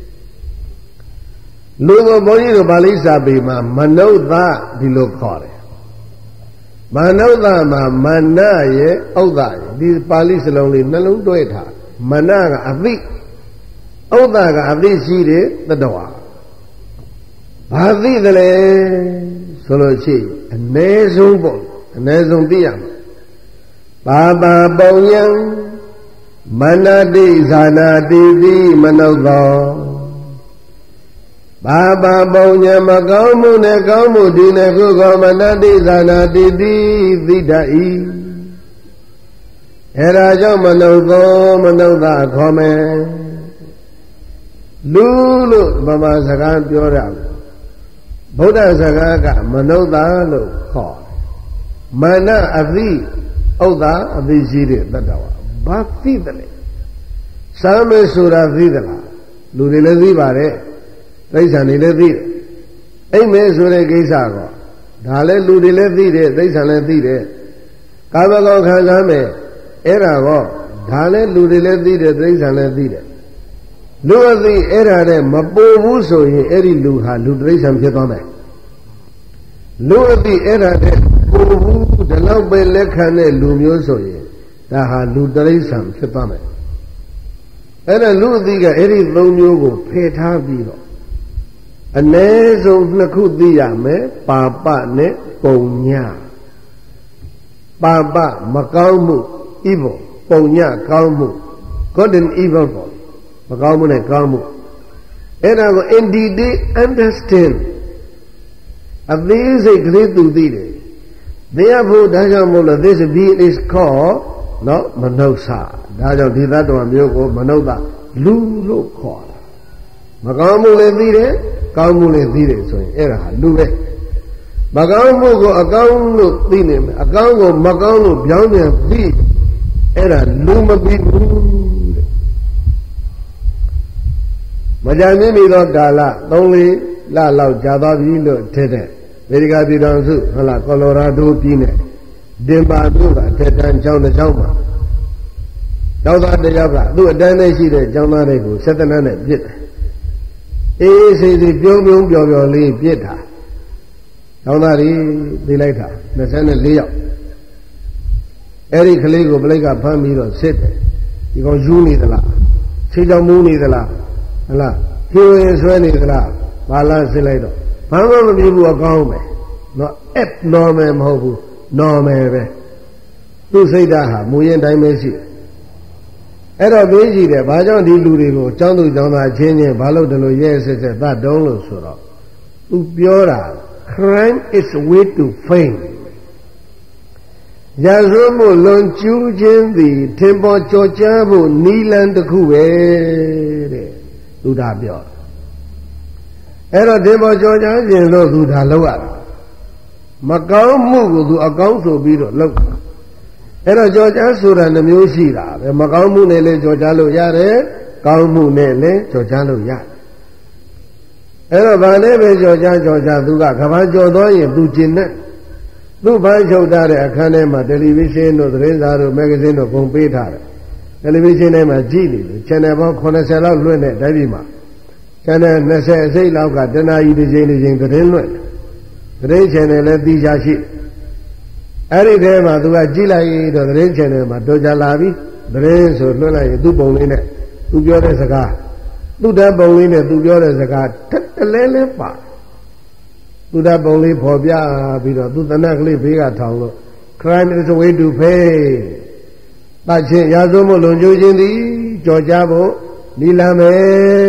လူကိုဘုန်းကြီးတို့ပါဠိစာပေမှာမနုဿဒီလိုခေါ်တယ်မနုဿမှာမနရဲ့ဥဒ္ဒရဲ့ဒီပါဠိစလုံးလေးနှလုံးတွဲထားမနကအသိဥဒ္ဒကအသိရှိတဲ့တတ္တဝါဘာသိသလဲဆိုလို့ရှိရင်အ ਨੇ ဆုံးပေါ့အ ਨੇ ဆုံးသိရမှာပါပါပုံယံမနတိဇာနာတိတိမနုဿောဘာပါပုံညံမကောင်းမှုနဲ့ကောင်းမှုဒီနဲ့ခုကောမနတိဇာနာတိတိသိတတ်၏အဲဒါကြောင့်မနုဿောမနုဿခေါ်မယ်လူလို့ဗမာစကားပြောတာဗုဒ္ဓစကားကမနုဿလို့ခေါ်မာနအသိဥဒ္ဒအသိရှိတဲ့တတ္တဝါဘာသိတယ်လဲစာမေဆိုတာသိသလားလူတွေလည်းသိပါတယ်တိရစ္ဆာန်တွေလည်းသိတယ်အိမ်မဲဆိုတဲ့ကိစ္စကောဒါလည်းလူတွေလည်းသိတယ်တိရစ္ဆာန်လည်းသိတယ်ကာမဂုဏ်ခံစားမယ်အဲ့ဒါကောဒါလည်းလူတွေလည်းသိတယ်တိရစ္ဆာန်လည်းသိတယ်လူအသိအဲ့ဒါနဲ့မပူဘူးဆိုရင်အဲ့ဒီလူဟာလူတိရစ္ဆာန်ဖြစ်သွားမယ်လူအသိအဲ့ဒါနဲ့ပူဘူးဒီလောက်ပဲလက်ခံတဲ့လူမျိုးဆိုရင်ဒါဟာလူတိရစ္ဆာန်ဖြစ်သွားမယ်အဲ့ဒါလူအသိကအဲ့ဒီသုံးမျိုးကိုဖယ်ထားပြီးတော့အ ਨੇ ဆုံးနှစ်ခုသိရမယ်ပါပနဲ့ပုံညာပါပမကောင်းမှု evil ပုံညာကောင်းမှု good and evil ပေါ့မကောင်းမှုနဲ့ကောင်းမှုအဲ့ဒါကို in detail understand အသေးစိတ်ကလေးသူသိတယ်တရားဖို့ဒါကြောင့်မို့လို့ this being is called နော်မနုဿဒါကြောင့်ဒီသတ္တဝါမျိုးကိုမနုဿလူလို့ခေါ်တာမကောင်းမှုလည်းသိတယ်ကောင်းမှုလည်းသိတယ်ဆိုရင်အဲ့ဒါဟာလူပဲမကောင်းမှုကိုအကောင်းလို့သိနေမယ်အကောင်းကိုမကောင်းလို့ပြောင်းပြန်သိအဲ့ဒါလူမပြီးဘူးတဲ့မကြမ်းမီသောကာလသုံးလေးလလောက်ကြာသွားပြီလို့ထင်တယ်အမေရိကန်ပြည်ထောင်စုဟုတ်လားကော်လိုရာဒိုပြည်နယ်ဒင်ပါမြို့ကအထက်တန်းကျောင်းတစ်ကျောင်းမှာကျောင်းသားတစ်ယောက်ကသူ့အတန်းနဲ့ရှိတဲ့ကျောင်းသားတွေကိုဆက်တနန်းနဲ့ပြစ်တယ်အေးအေးဆေးဆေးပြုံးပြုံးပျော်ပျော်လေးပြစ်တာကျောင်းသားတွေသိလိုက်တာ၂၄ယောက်အဲ့ဒီကလေးကိုပလိတ်ကဖမ်းပြီးတော့စစ်တယ်ဒီကောင်ယူနေသလားခြေချောင်းမူးနေသလားဟလားဖြိုးရင်ဆွဲနေသလားဘာလားစစ်လိုက်တော့ဘာမှမပြေဘူးအကောင်းပဲနော် abnormal မဟုတ်ဘူး normal ပဲသူ့စိတ်ဓာတ်ဟာမူရင်တိုင်းပဲရှိတယ်အဲ့တော့မေးကြည့်တယ်ဘာကြောင့်ဒီလူတွေကိုကျောင်းသူကျောင်းသားချင်းချင်းဘာလို့ဒီလိုရဲစစ်စစ်သတ်တုံးလို့ဆိုတော့သူပြောတာ crime is way to fame ရာဇဝတ်မှုလွန်ကျူးခြင်းသည်ထင်ပေါ်ကြော်ကြားဖို့နီလန်တစ်ခုပဲတဲ့သူဒါပြောအဲ့တော့ထင်ပေါ်ကြော်ကြားခြင်းလို့သူဒါလောက်ရတာမကောင်းမှုကိုသူအကောင်းဆိုပြီးတော့လောက်တာအဲ့တော့ကြော်ကြားဆိုတာနှမျိုးရှိတာပဲမကောင်းမှုနဲ့လည်းကြော်ကြားလို့ရတယ်ကောင်းမှုနဲ့လည်းကြော်ကြားလို့ရတယ်အဲ့တော့ဗာနဲ့ပဲကြော်ကြားကြော်ကြားသူကကဘာကြော်သွားရင်သူကျင်တဲ့သူ့ဘာချုပ်ထားတဲ့အခန်းထဲမှာတယ်လီဗီရှင်းတို့သတင်းစာတို့မဂ္ဂဇင်းတို့ပုံပေးထားတယ်တယ်လီဗီရှင်းထဲမှာကြည့်နေတယ် channel ပေါင်း၇၀လောက်လွှင့်တဲ့တိုင်းပြည်မှာ channel ၂၀အစိတ်လောက်ကတနာရီတစ်ချိန်တစ်ချိန်သတင်းလွှင့်သတင်း channel လည်းသိချာရှိအဲ့ဒီထဲမှာသူကကြည့်လိုက်တော့သတင်း channel မှာတော်ကြလာပြီသတင်းဆိုလွှင့်လိုက်ရင်သူ့ပုံလေးနဲ့သူပြောတဲ့စကားသူ့ဓာတ်ပုံလေးနဲ့သူပြောတဲ့စကားတတလဲလဲပါသူဓာတ်ပုံလေးဖော်ပြပြီးတော့သူတနက်ကလေးဘေးကထောင်လို့ crime is a way to pay တချင်းရာဇဝတ်မှုလွန်ကျူးခြင်းသည်ကြော်ကြားဖို့နီလမ်းမယ်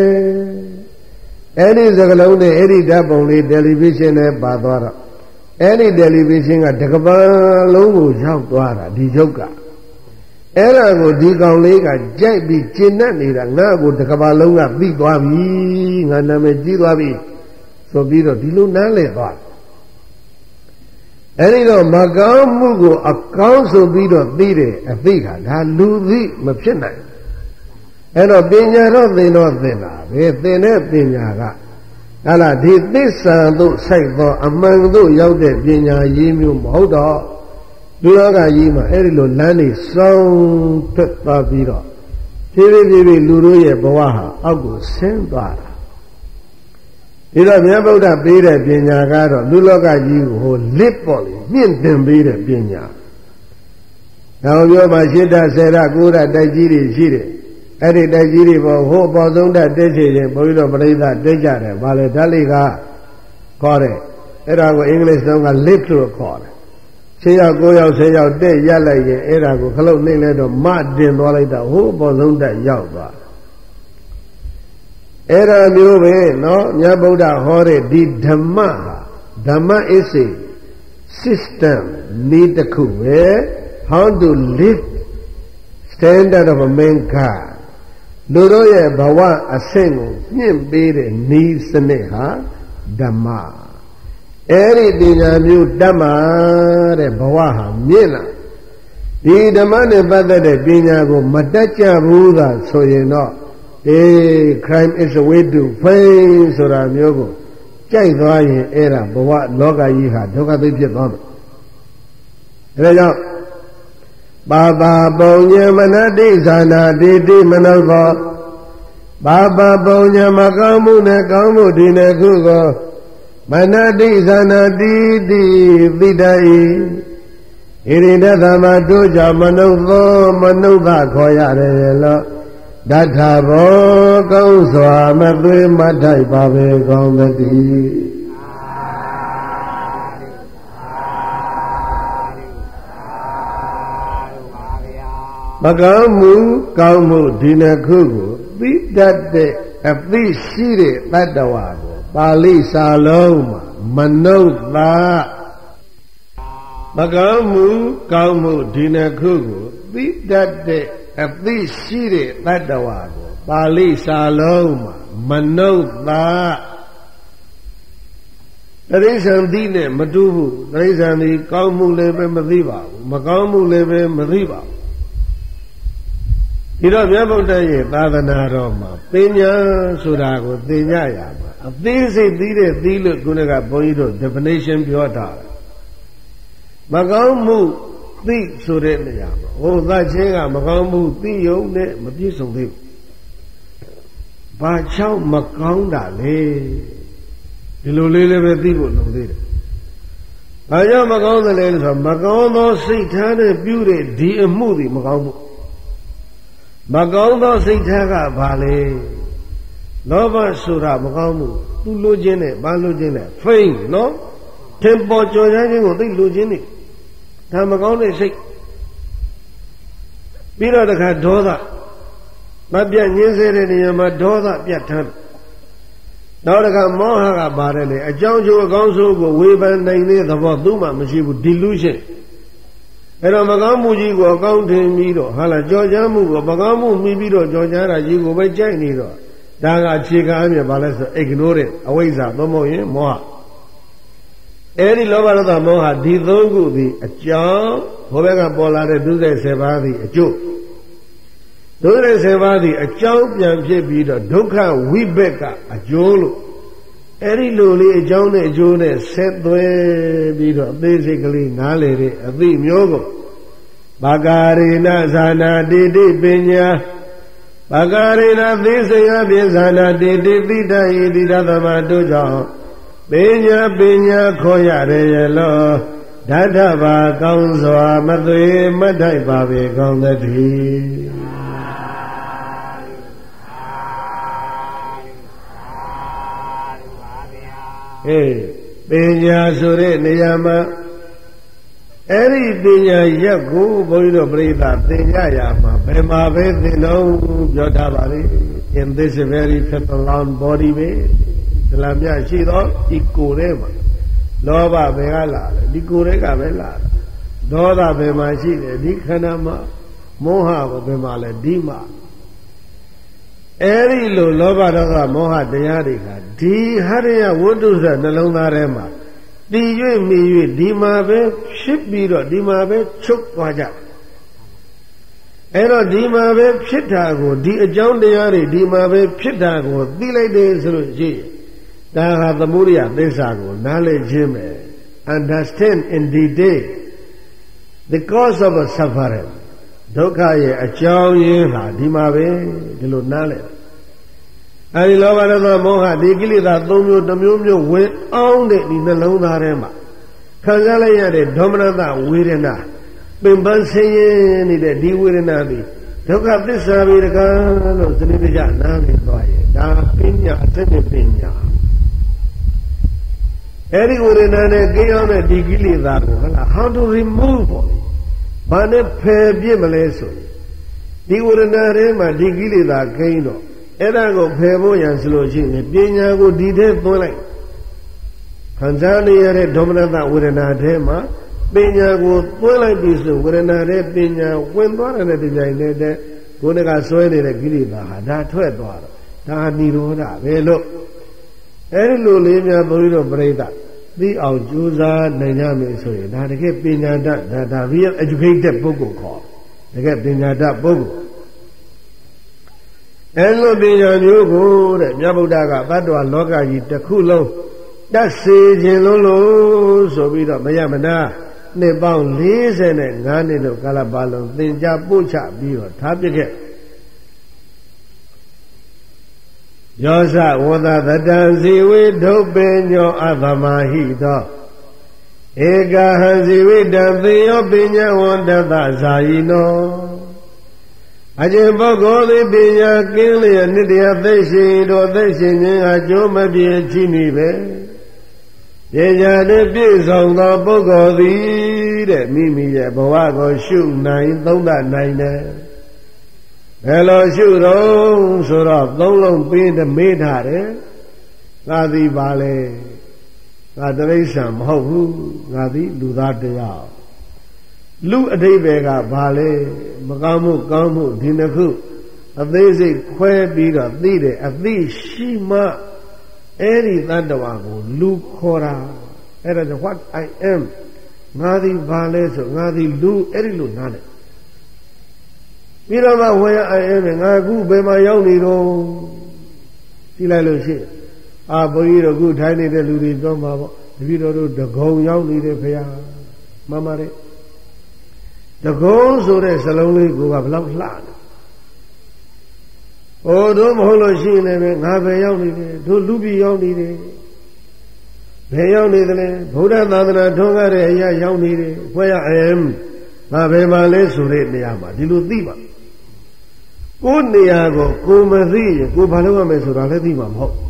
အဲ့ဒီစကလုံးနဲ့အဲ့ဒီဓာတ်ပုံလေးတယ်လီဗီရှင်းနဲ့ပါသွားတော့အဲ့ဒီတယ်လီဗီရှင်းကတကပန်းလုံးကိုရောက်သွားတာဒီရုပ်ကအဲ့ဒါကိုဒီကောင်လေးကကြိုက်ပြီးကျင့်တတ်နေတာငါ့ကိုတကပန်းလုံးကပြီးသွားပြီငါနာမည်ကြီးသွားပြီဆိုပြီးတော့ဒီလိုနားလည်သွားအဲ့ဒီတော့မကောင်းမှုကိုအကောင်းဆိုပြီးတော့သိတယ်အသိကဒါလူသိမဖြစ်နိုင်အဲ့တော့ပညာတော့သင်တော့သင်တာပဲသင်တဲ့ပညာကဟာလားဒီသစ္စာတို့စိုက်သောအမှန်တို့ရောက်တဲ့ပညာရည်မျိုးမဟုတ်တော့လူလောကကြီးမှာအဲ့ဒီလိုလမ်းနေစောင်းထွက်သွားပြီးတော့ဖြည်းဖြည်းဖြည်းဖြည်းလူတို့ရဲ့ဘဝဟာအောက်ကိုဆင်းသွားတာဒီတော့မြတ်ဗုဒ္ဓပေးတဲ့ပညာကတော့လူလောကကြီးကိုဟိုလစ်ပေါ့လေမြင့်တင်ပေးတဲ့ပညာ။နောက်ပြောမှရှစ်ဓာတ်ဆယ်ဓာတ်ကိုးဓာတ်တိုက်ကြီးတွေရှိတယ်။အဲ့ဒီတိုက်ကြီးတွေပေါ့ဟိုအပေါ်ဆုံးဓာတ်တက်ချင်ရင်ဘုန်းကြီးတို့ပြိဿတက်ကြတယ်။ဘာလဲဓာတ်လေးကခေါ်တယ်။အဲ့ဒါကိုအင်္ဂလိပ်ဆုံးက lip လို့ခေါ်တယ်။ခြေရောက်ကိုးရောက်ဆယ်ရောက်တက်ရက်လိုက်ရင်အဲ့ဒါကိုခလုတ်နှိမ့်လဲတော့မတင်သွားလိုက်တာဟိုအပေါ်ဆုံးဓာတ်ရောက်သွားအဲ့ဒါမျိုးပဲနော်မြတ်ဗုဒ္ဓဟောတဲ့ဒီဓမ္မဟာဓမ္မ is a system နည်းတစ်ခုပဲ how to live standard of mankind လူတို့ရဲ့ဘဝအဆင့်ကိုမြင့်ပေးတဲ့နည်းစနစ်ဟာဓမ္မအဲ့ဒီပညာမျိုးတတ်မှာတဲ့ဘဝဟာမြင့်လာဒီဓမ္မနဲ့ပတ်သက်တဲ့ပညာကိုမတတ်ကြဘူးသာဆိုရင်တော့ Hey, crime is a way to face or a myogo. Jai Dway era, but what Loga ye had, Doga the Piedmont. Baba Bonya Manadi Zana Didi Manalva Baba Bonya Makamu Nakamu Dina Kugo Manadi Zana Didi Vidai Irina Matuja Manuvo Manuva Koya Relo Databo Kauswa Mabri Matai Babe Gomati Magamu Kaumu Dina Kugu, beat that day, a fish seated at the water, Bali Saloma, Manova Magamu Kaumu Dina Kugu, beat that day, a fish seated at the water, Bali Saloma, Manova There is a dine, Matubu, there is a Kaumu Lebe Madiba, Magamu Lebe Madiba. He don't ever say, Badana Roma, Pena Surago, Dinaya. This is the deal Gunaga Boido, definition Piota. Magamu, the Suretayama. Oh, that Jenga, Magamu, the Yone, Matiso. Bachao Makonda, Le. The Lulele people know this. I am Magonda Lens of Magondo, Satan, Beauty, dear movie, Magamu. Magaunda Sitaga Valley Nova Sura Magamu, Lugene, Balugene, Fame, no? Tempo Joyani will think Lugini. Tamagone say Pira the Cadoda Mabia Nizere, Madoda, Piatan. Now the Mohaga Barele, a Jojo Gonzo go wave and name the Voduma, Machine with delusion. And a Magamuji go account him, Mido, Hala Georgiamu, Bagamu, Mibido, Georgiana, you go by Janido. Danga Chica, Balasa, ignore it, away that, no more, Moha. Any lover of the Moha, Didongu, the a job, Hovega Bola, do they Sevadi, a joke. Do they Sevadi, a job, Yamjebido, Doka, Wibeka, a jolo. Any lowly, a jone, a jone, set the way, basically, Nalere, a theme yogo. Bagarina Zana Didi Pinya Bagarina Visaya Bizana Didi Vida Idida Matuja Pinya Pinya Koya Reyelo Dadaba Kaunsoa Matui Matai Babi Kondati Hey Pinya Sure Niyama Eri Pinya Yaku Boido Brida Pinya Yama Bema Vedino Yodabari in this very fetal body way Lamia Shido Ikurema Loba Begala Dikurega Vela Doda Bema Shide Dikanama Moha Bemale Dima Eri Lo Loba Doga Moha Deyadika Di Haria Wuduza Nalona Rema Di Yu Mi Yu Dimabe Shipiro Dimabe Chuk Waja Ero Dimabe Pitago Di Ajon Deari Dimabe Pitago Dile De Suluji Daha the Muria Desago Knowledge Jime Understand in detail the cause of a suffering Dokaye Ajon Yeva Dimabe Dilo Knowledge Ari Loba Rama Moha Digili that Domio Domio went on the Nalona Rema. Kangalaya de Dominata Wirena. Bimban saying it a D Wirenabi. Took up this America, Sinija Nani Boy. Da Pina, Tene Pina. Eri Wirenane gay on a Digili that how to remove it. Bane Pe Bimaleso. Di Wirenarema Digili that Gaino. Erago Pebo Yansloji, Pina detail Polai. Kanzani ere Dominata Wirenadema, Pina would Polai Bisu, Wirenade Pina, when one and a designated, Gunega Soine Giliba, that Tweddor, Taniroda, Velo. Erilu Limia Burino Breda, the Aljuza Nanyami Soy, now they get Pina that a real educated Bogo call. They get Pina that Bogo. အဲလိုပညာမျိုးကိုတဲ့မြတ်ဗုဒ္ဓကဘတ်တော်လောကကြီးတစ်ခုလုံးတတ်စေခြင်းလုံးလို့ဆိုပြီးတော့မရမနာနှစ်ပေါင်း၄၅နှစ်လို့ကာလပတ်လုံးသင်ကြားပို့ချပြီးတော့ထားပြခဲ့ယောဇဝန္တသတံဇီဝေဒုပ္ပေညောအသမဟိတောဧကဟံဇီဝေတံသေယောပညာဝန္တသဇာယိနောအကျင့်ပုဂ္ဂိုလ်သည်ပညာကင်းလျက်နိတ္တယသိရှိတော်သိရှိခြင်းအကျိုးမပြေချီးမိပဲပညာနှင့်ပြည့်စုံသောပုဂ္ဂိုလ်သည်တဲ့မိမိရဲ့ဘဝကိုရှုနိုင်သုံးသပ်နိုင်တယ်ဘယ်လိုရှုတော့ဆိုတော့သုံးလုံးပေးတမေးထားတယ်ငါသည်ပါလေငါတိရစ္ဆာန်မဟုတ်ဘူးငါသည်လူသားတရားလူအဓိပ္ပာယ်ကဘာလဲမကောင်းမှုကောင်းမှုဒီနှစ်ခုအသေးစိတ်ခွဲပြီးတော့သိတယ်အသိရှိမှအဲ့ဒီတတ္တဝါကိုလူခေါ်တာအဲ့ဒါကြောင့် what I am ငါသည်ဘာလဲဆိုငါသည်လူအဲ့ဒီလိုနားတယ်ပြီးတော့မှဝေယ I am ငါအခုဘယ်မှာရောက်နေတော့ကြည့်လိုက်လို့ရှိရင်အာဘုန်းကြီးတို့အခုထိုင်နေတဲ့လူတွေပြောမှာပေါ့တပည့်တော်တို့တကုံရောက်နေတယ်ဖေဟာမှန်ပါတယ်တကုံဆိုတဲ့စလုံးလေးကိုကဘလောက်လှတယ်ဟိုတို့မဟုတ်လို့ရှိရင်လည်းငါပဲရောက်နေတယ်တို့လူပြည်ရောက်နေတယ်ဘယ်ရောက်နေသလဲဗုဒ္ဓသာသနာထွန်းကားတဲ့အရာရောက်နေတယ်ဘွဲရအမ်ငါဘယ်မှာလဲဆိုတဲ့နေရာမှာဒီလိုသိပါကိုယ်နေရာကိုကိုမသိရင်ကိုဘာလုပ်ရမလဲဆိုတာလည်းသိမှာမဟုတ်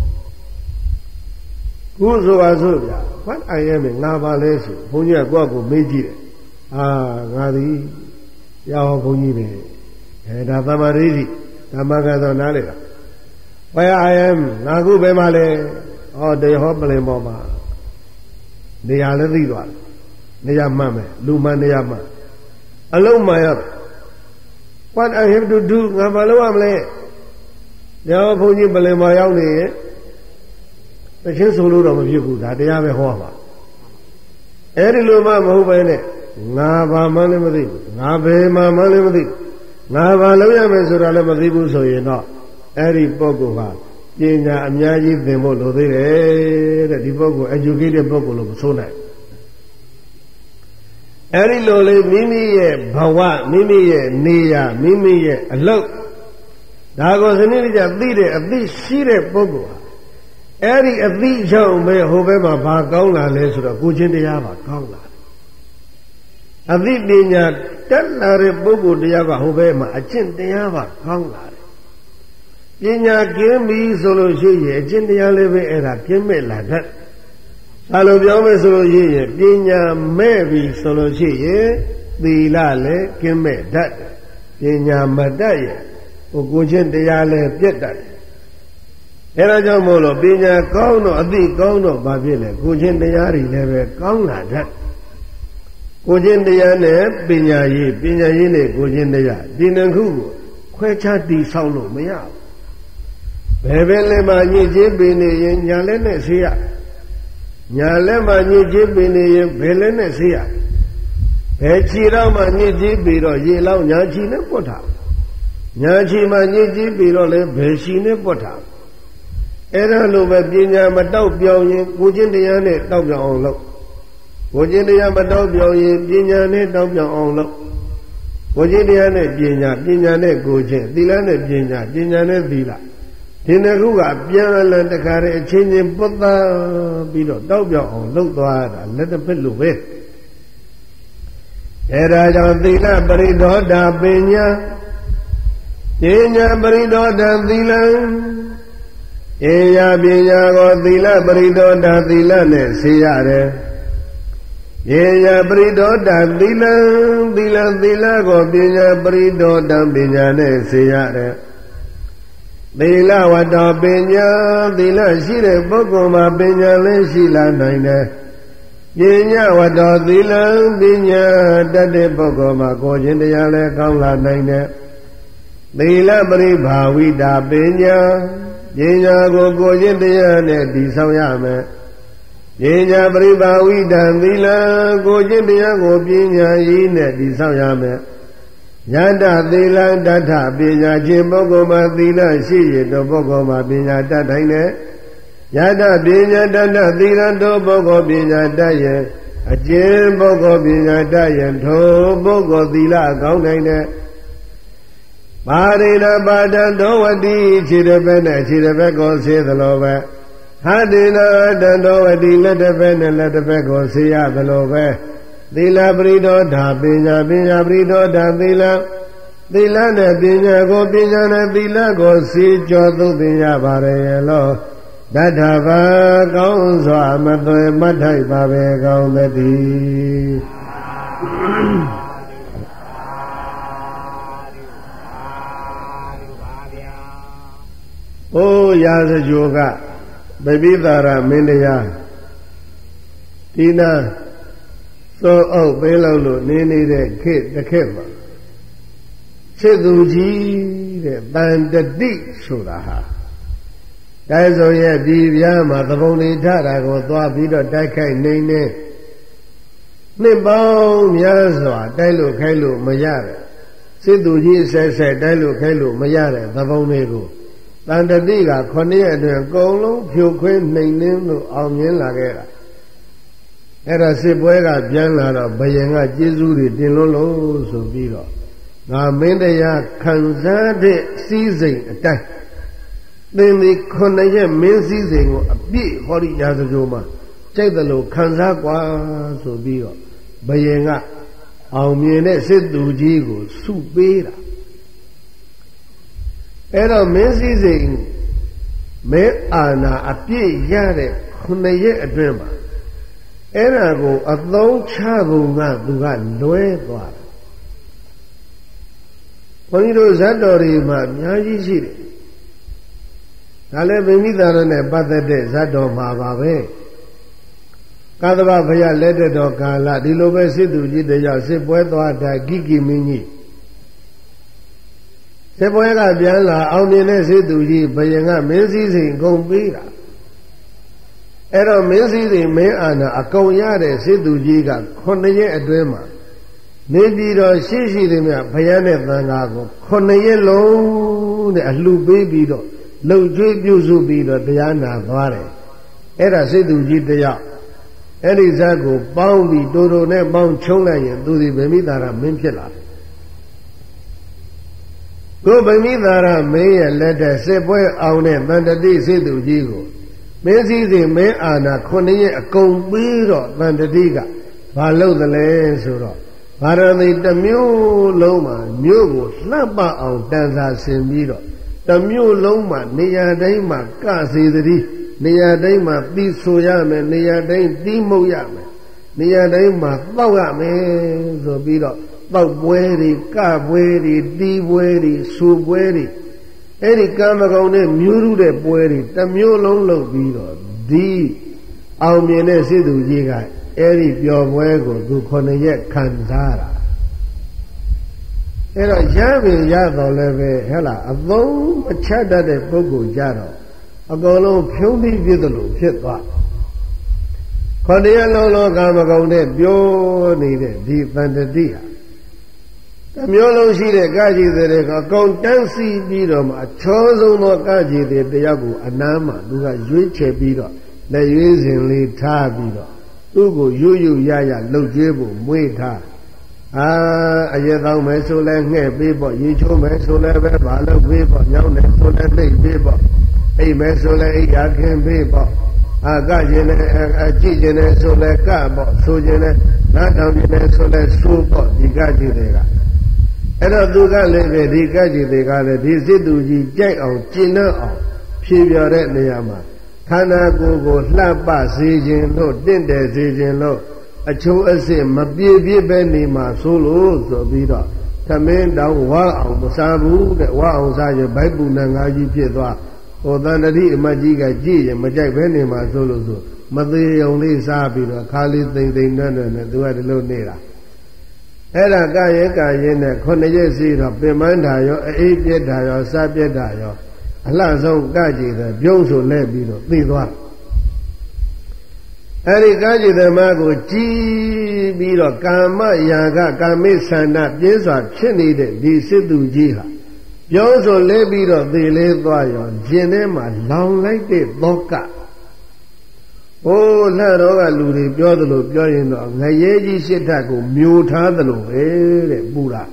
ကိုဆိုပါဆိုဗျာဘာအယဲမငါပါလဲဆိုဘုန်းကြီးကကိုယ့်ကိုမေးကြည့်တယ်အာငါသည်ရောဘုန်းကြီးပဲအဲဒါသမာဓိတိဓမ္မကတော့နားလေတာဘယ်အယဲငါခုဘယ်မှာလဲဟောတေဟောပလင်ပေါ်မှာနေရာလည်းသိသွားတယ်နေရာမှတ်မယ်လူမှန်နေရာမှတ်အလုံးမှရ what I have to do ငါမလုပ်ရမလဲရောဘုန်းကြီးပလင်ပေါ်ရောက်နေရင်တချင်းဆိုလို့တော့မဖြစ်ဘူးဒါတရားပဲဟောပါအဲ့ဒီလိုမှမဟုတ်ပဲနဲ့ငါဘာမှလည်းမသိဘူးငါဘယ်မှမှလည်းမသိဘူးငါဘာလုပ်ရမယ်ဆိုတာလည်းမသိဘူးဆိုရင်တော့အဲ့ဒီပုဂ္ဂိုလ်ဟာပညာအများကြီးသင်ဖို့လိုသေးတယ်တဲ့ဒီပုဂ္ဂိုလ် educated ပုဂ္ဂိုလ်လို့မဆိုနိုင်အဲ့ဒီလိုလေမိမိရဲ့ဘဝမိမိရဲ့နေရာမိမိရဲ့အလုပ်ဒါကိုစနစ်တကျသိတဲ့အသိရှိတဲ့ပုဂ္ဂိုလ်ဟာအဲ့ဒီအသိကြောင့်ပဲဟိုဘက်မှာဘာကောင်းလာလဲဆိုတော့ကိုချင်းတရားပါကောင်းလာတယ်အသိပညာတက်လာတဲ့ပုဂ္ဂိုလ်တရားကဟိုဘက်မှာအကျင့်တရားပါကောင်းလာတယ်ပညာကင်းပြီဆိုလို့ရှိရင်အကျင့်တရားလည်းပဲအဲ့ဒါကင်းမဲ့လာတတ်ဒါလိုပြောမယ်ဆိုလို့ရှိရင်ပညာမဲ့ပြီဆိုလို့ရှိရင်သီလလည်းကင်းမဲ့တတ်ပညာမတတ်ရဲ့ဟိုကိုချင်းတရားလည်းပြတ်တတ်အဲဒါကြောင့်မို့လို့ပညာကောင်းတော့အသိကောင်းတော့ဘာဖြစ်လဲကိုချင်းတရားတွေလည်းပဲကောင်းလာတတ်ကိုချင်းတရားနဲ့ပညာရေးပညာရေးနဲ့ကိုချင်းတရားဒီနှစ်ခုကိုခွဲခြားတည်ဆောက်လို့မရဘူးဘယ်ပဲလဲမှညစ်ကြေးပင်နေရင်ညာလက်နဲ့ဆေးရညာလက်မှညစ်ကြေးပင်နေရင်ဘယ်လက်နဲ့ဆေးရဘယ်ခြေတော့မှညစ်ကြေးပြီးတော့ရေလောင်းညာခြေနဲ့ပွတ်တာညာခြေမှညစ်ကြေးပြီးတော့လည်းဘယ်ခြေနဲ့ပွတ်တာအဲ့ဒါလိုပဲပညာမတောက်ပြောင်းရင်ကိုချင်းတရားနဲ့တောက်ပြောင်းအောင်လုပ်ကိုချင်းတရားမတောက်ပြောင်းရင်ပညာနဲ့တောက်ပြောင်းအောင်လုပ်ကိုချင်းတရားနဲ့ပညာပညာနဲ့ကိုချင်းသီလနဲ့ပညာပညာနဲ့သီလဒီနှစ်ခုကပြန်လာတခါတည်းအချင်းချင်းပုတ်သားပြီးတော့တောက်ပြောင်းအောင်လုပ်သွားတာလက်တစ်ဖက်လိုပဲအဲဒါကြောင့်သီလပရိဒေါဒပညာပညာပရိဒေါဒသီလဧယပညာကိုသီလပရိဒေါဒသီလနဲ့ဆေးရတယ်ဧယပရိဒေါဒသီလသီလသီလကိုပညာပရိဒေါဒပညာနဲ့ဆေးရတယ်သီလဝတ္တပညာသီလရှိတဲ့ပုဂ္ဂိုလ်မှာပညာလည်းရှိလာနိုင်တယ်ပညာဝတ္တသီလပညာတတ်တဲ့ပုဂ္ဂိုလ်မှာကိုယ်ချင်းတရားလည်းကောင်းလာနိုင်တယ်သီလပရိဘာဝိတာပညာပညာကိုကိုယ်ချင်းတရားနဲ့တည်ဆောက်ရမယ်ပညာပရိဘာဝိတာသီလကိုယ်ချင်းတရားကိုပညာရည်နဲ့တည်ဆောက်ရမယ်သ Yada thila data pinya chimbogoma thila shi to bogoma pinya dataine. Yada pinya data thila to bogo pinya daye. A chimbogo pinya daye to bogo thila gaunine. Marina bada dovadi chirabena chirabeko say the love. Hadina dandovadi let the pen and let the beko say the love. Dila brido da pinya pinya brido da dila dila ne pinya go pinya ne dila go si jodu pinya bare lo dadava gaun swa matwe mathai ba be gaun meti O yasa yoga babidara mindaya tina so oh belalo nini de kid the kid Chiduji de bandadi suraha. That's all ye be yama the bony tara go to a bit of dakai nene. Nibon yazwa, Dailu Kailu Mayare. Chiduji says, Dailu Kailu Mayare, the bony go. Bandadiga, Konia de Golo, Pure Queen Name no Onion Lagera. Era Sibuega Bianla, Bayanga, Jesuri, Dinolo, so Viro. Now, Mendaya Kanzade seizing attack. Then the Konaya men seizing a big Hori Yazajoma. Take the low Kanzakwa, so Viro. Bayanga, Almine said to Jigo, Subira. Era men seizing me ana a big yare, Konaya a dreamer. Era go a long chabu to got no. When you do Zadori, Yaji City. Nale Bimidarane, but the day Zado Mababe. Kadaba Vaya letter Dokala, Dilobe Sidu Jidaya, Sepueto, Gigi Mini. Sepuega Biala, Aunine Sidu, Bayanga, Menzies in Gombira. Era Menzies in Meana, a Koyade, Sidu Jiga, Konaye Adrema. Maybe the Shishi Payanet Nangago, Konayelo, the Alu baby, low Juzu be the Diana Vare. Era Sidu Jidaya. Eri Zago, Boundy, Dodo, Ne, Bound Cholayan, do the Bemidara Mimpila. Go Bemidara may a letter, Sepoy Aune, Bandadi Sidu Jigo. Messi the May Anna, Konaye, a Combiro, Bandadiga, Valo the Land Suro. Parade the mule loma, mule, slappa out danza sembiro. The mule loma, Nia Dama, Kasi the Ri, Nia Dama, Bisoyame, Nia Dame, Dimo Yame, Nia Dama, Bawame, Zobiro, Baweri, Cabweri, Diweri, Subweri. Any Kamagone, Muru de Bueri, the mule long biro, D. Aumene Sidu Jiga. Eri Piobuego, do Konaye Kanzara. Era Yavi Yado Leve, Hella, a long Chada de Bogo Jaro, a golo Pumi Vidalo, Pitwa. Konia Lolo Gamagone, Bio needed, deep Vandadia. The Miolo Shide Gaji, the Contansi Bidom, a chosen no Gaji, the Diabu, Anama, Duga Juiche Bido, the using Ta Bido. Ugo Yuyu Yaya Lojibu Muita. Ah, a year Mesola, Bibo, Yicho Mesola, Bala Bibo, Young Mesola, Bibo, a Mesola, Yakin Bibo, a Gajin, a Gijin, Sola Cabo, Sujin, Natam, Sola, Super, the Gajidega. And a Duga Leve, the Gajidega, the Zidu, Jay of Gina, Pivia Retniama. Kana go slapa season no dinde season no a chu a say mabi benny ma solo so bida tamen down wa on sabu the wa on sa your Bible nangaji pitwa or than the Majiga G and Majak Benny ma solo so Mother only sabi the Kali thing they none and do at the low nera. Era Gayaka Yena Konaye Zira Pemanda yo eight yet Sabia yo. Allah so Gaji the Bionso Lebino, Lidwa. အဲဒီကာယသမကိုကြည်ပြီးတော့ကာမရာဂကာမိဆန္ဒပြင်းစွာဖြစ်နေတဲ့ဒီစစ်သူကြီးဟာပြောဆိုလဲပြီးတော့သေလေးသွားရောရှင်ထဲမှာလောင်လိုက်တဲ့သောကဟိုးလှတော့ကလူတွေပြောသလိုပြောရင်တော့ငရဲကြီးရှစ်ထပ်ကိုမျိုးထားသလိုပဲတဲ့ပူတာ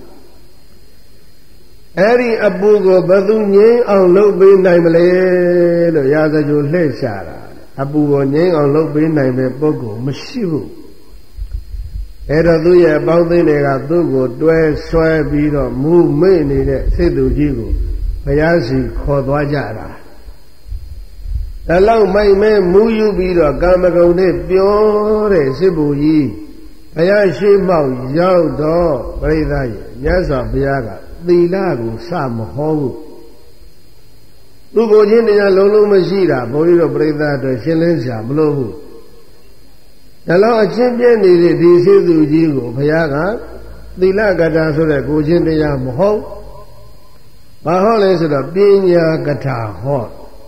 အဲ့ဒီအပူကိုဘယ်သူငြိမ်းအောင်လုပ်ပေးနိုင်မလဲလို့ရာဇဂိုလှည့်ရှာတာအပူကိုငြိမ်းအောင်လုပ်ပေးနိုင်တဲ့ပုဂ္ဂိုလ်မရှိဘူးအဲ့တော့သူ့ရဲ့အပေါင်းအသင်းတွေကသူ့ကိုတွဲဆွဲပြီးတော့မူမေ့နေတဲ့စိတ်သူကြီးကိုဘုရားရှိခေါ်သွားကြတာတလောက်မိုက်မဲမူယူပြီးတော့ကာမဂုဏ်နဲ့ပြောတဲ့စစ်ဘူကြီးဘုရားရှိမောက်ရောက်တော့ပရိသတ်ရဲ့မြတ်စွာဘုရားကသီလကိုစမဟောဘူးသူကိုချင်းတရားလုံးလုံးမရှိတာဘုန်းကြီးတို့ပရိသတ်တို့ရှင်းလင်းရှာမလို့ဘူးဒါလောက်အချင်းပြည့်နေတဲ့ဒီစိတ်သူကြီးကိုဘုရားကသီလကထာဆိုတဲ့ကိုချင်းတရားမဟုတ်ဘာဟောလဲဆိုတော့ပညာကထာဟော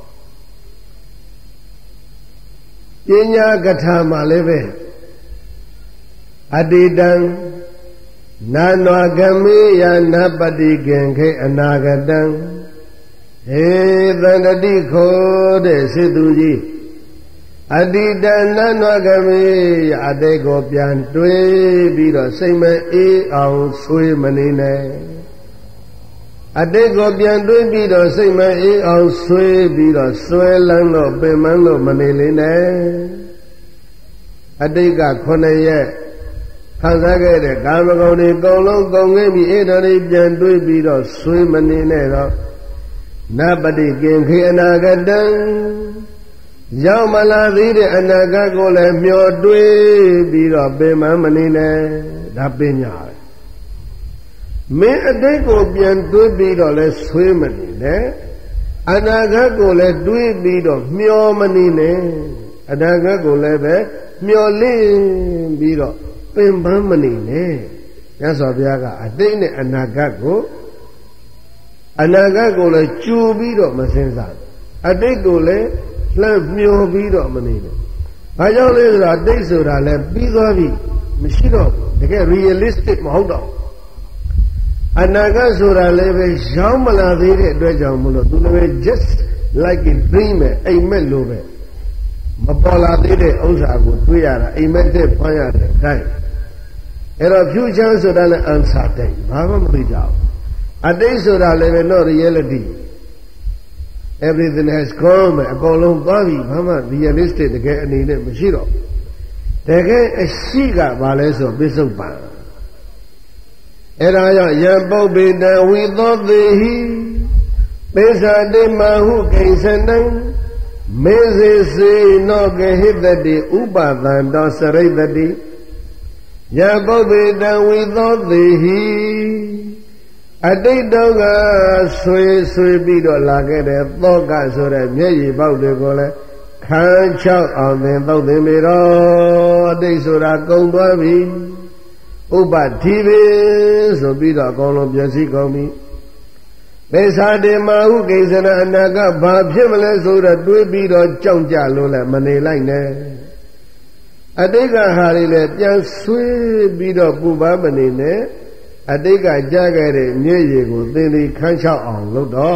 ပညာကထာမှာလည်းပဲအတိတံနာနောဂမေယနာပတိကင်ခေအနာဂတံဟေသန္တတိခေါ်တဲ့စေသူကြီးအတိတနာနောဂမေယအတိတ်ကိုပြန်တွေးပြီးတော့စိတ်မအေးအောင်ဆွေးမနေနဲ့အတိတ်ကိုပြန်တွေးပြီးတော့စိတ်မအေးအောင်ဆွေးပြီးတော့ဆွဲလန်းတော့ပင်မလို့မနေလေနဲ့အတိတ်ကခုနှစ်ရက်ခံစားခဲ့တဲ့ကာမဂုဏ်တွေအကုန်လုံးကုန်ခဲ့ပြီးအဲ့ဒါတွေပြန်တွေးပြီးတော့ဆွေးမနေနဲ့တော့နပတိကင်ခေအနာဂတံရောက်မလာသေးတဲ့အနာဂတ်ကိုလည်းမျှော်တွေးပြီးတော့ပင်မမနေနဲ့ဒါပညာပဲမင်းအတိတ်ကိုပြန်တွေးပြီးတော့လဲဆွေးမနေနဲ့အနာဂတ်ကိုလည်းတွေးပြီးတော့မျှော်မနေနဲ့အနာဂတ်ကိုလည်းပဲမျှော်လင့်ပြီးတော့ပင်ပန်းမနေနဲ့မြတ်စွာဘုရားကအတိတ်နဲ့အနာဂတ်ကိုအနာဂတ်ကိုလည်းကြိုပြီးတော့မစင်စားအတိတ်ကိုလည်းလှမ်းမျောပြီးတော့မနေနဲ့ဘာကြောင့်လဲဆိုတော့အတိတ်ဆိုတာလည်းပြီးသွားပြီမရှိတော့တကယ် realistic မဟုတ်တော့အနာဂတ်ဆိုတာလည်းပဲရောက်မလာသေးတဲ့အတွက်ကြောင့်မလို့သူလည်းပဲ just like a dream ပဲအိမ်မက်လိုပဲမပေါ်လာသေးတဲ့ဥစ္စာကိုတွေးရတာအိမ်မက်တဲ့ဖမ်းရတဲ့အတိုင်းအဲ့တော့ future ဆိုတာလည်း uncertain ဘာမှမသိကြဘူးအတိတ်ဆိုတာလည်းပဲ not reality everything has gone အကုန်လုံးသွားပြီဘာမှ realistic တကယ်အနေနဲ့မရှိတော့တကယ်အရှိကဘာလဲဆိုပစ္စုပန်အဲ့ဒါကြောင့်ယံပုပ္ပေတဝိသောသေဟိပိစ္ဆာတိမဟုကိဉ္စနံမေဇေစေနောဂဟိတတိဥပသန္တောစရိတတိယံပုပ္ပေတဝိသောသေဟိအတိတ်တော့ကဆွေဆွေပြီးတော့လာခဲ့တဲ့သောကဆိုတဲ့မျက်ရည်ပေါက်တွေကိုလည်းခန်းချောက်အောင်သင်သုတ်သင်ပြီတော့အတိတ်ဆိုတာကုန်သွားပြီဥပတိပဲဆိုပြီးတော့အကုန်လုံးပြည့်စည်ကုန်ပြီပိစ္ဆာတေမဟုကိစ္စနာအနာကဘာဖြစ်မလဲဆိုတော့တွေးပြီးတော့ကြောက်ကြလို့လည်းမနေလိုက်နဲ့အတိတ်ကဟာတွေလည်းပြန်ဆွေးပြီးတော့ပူပန်းမနေနဲ့အတိတ်ကကြားခဲ့တဲ့မျက်ရည်ကိုသင်သည်ခန်းချောက်အောင်လုပ်တော့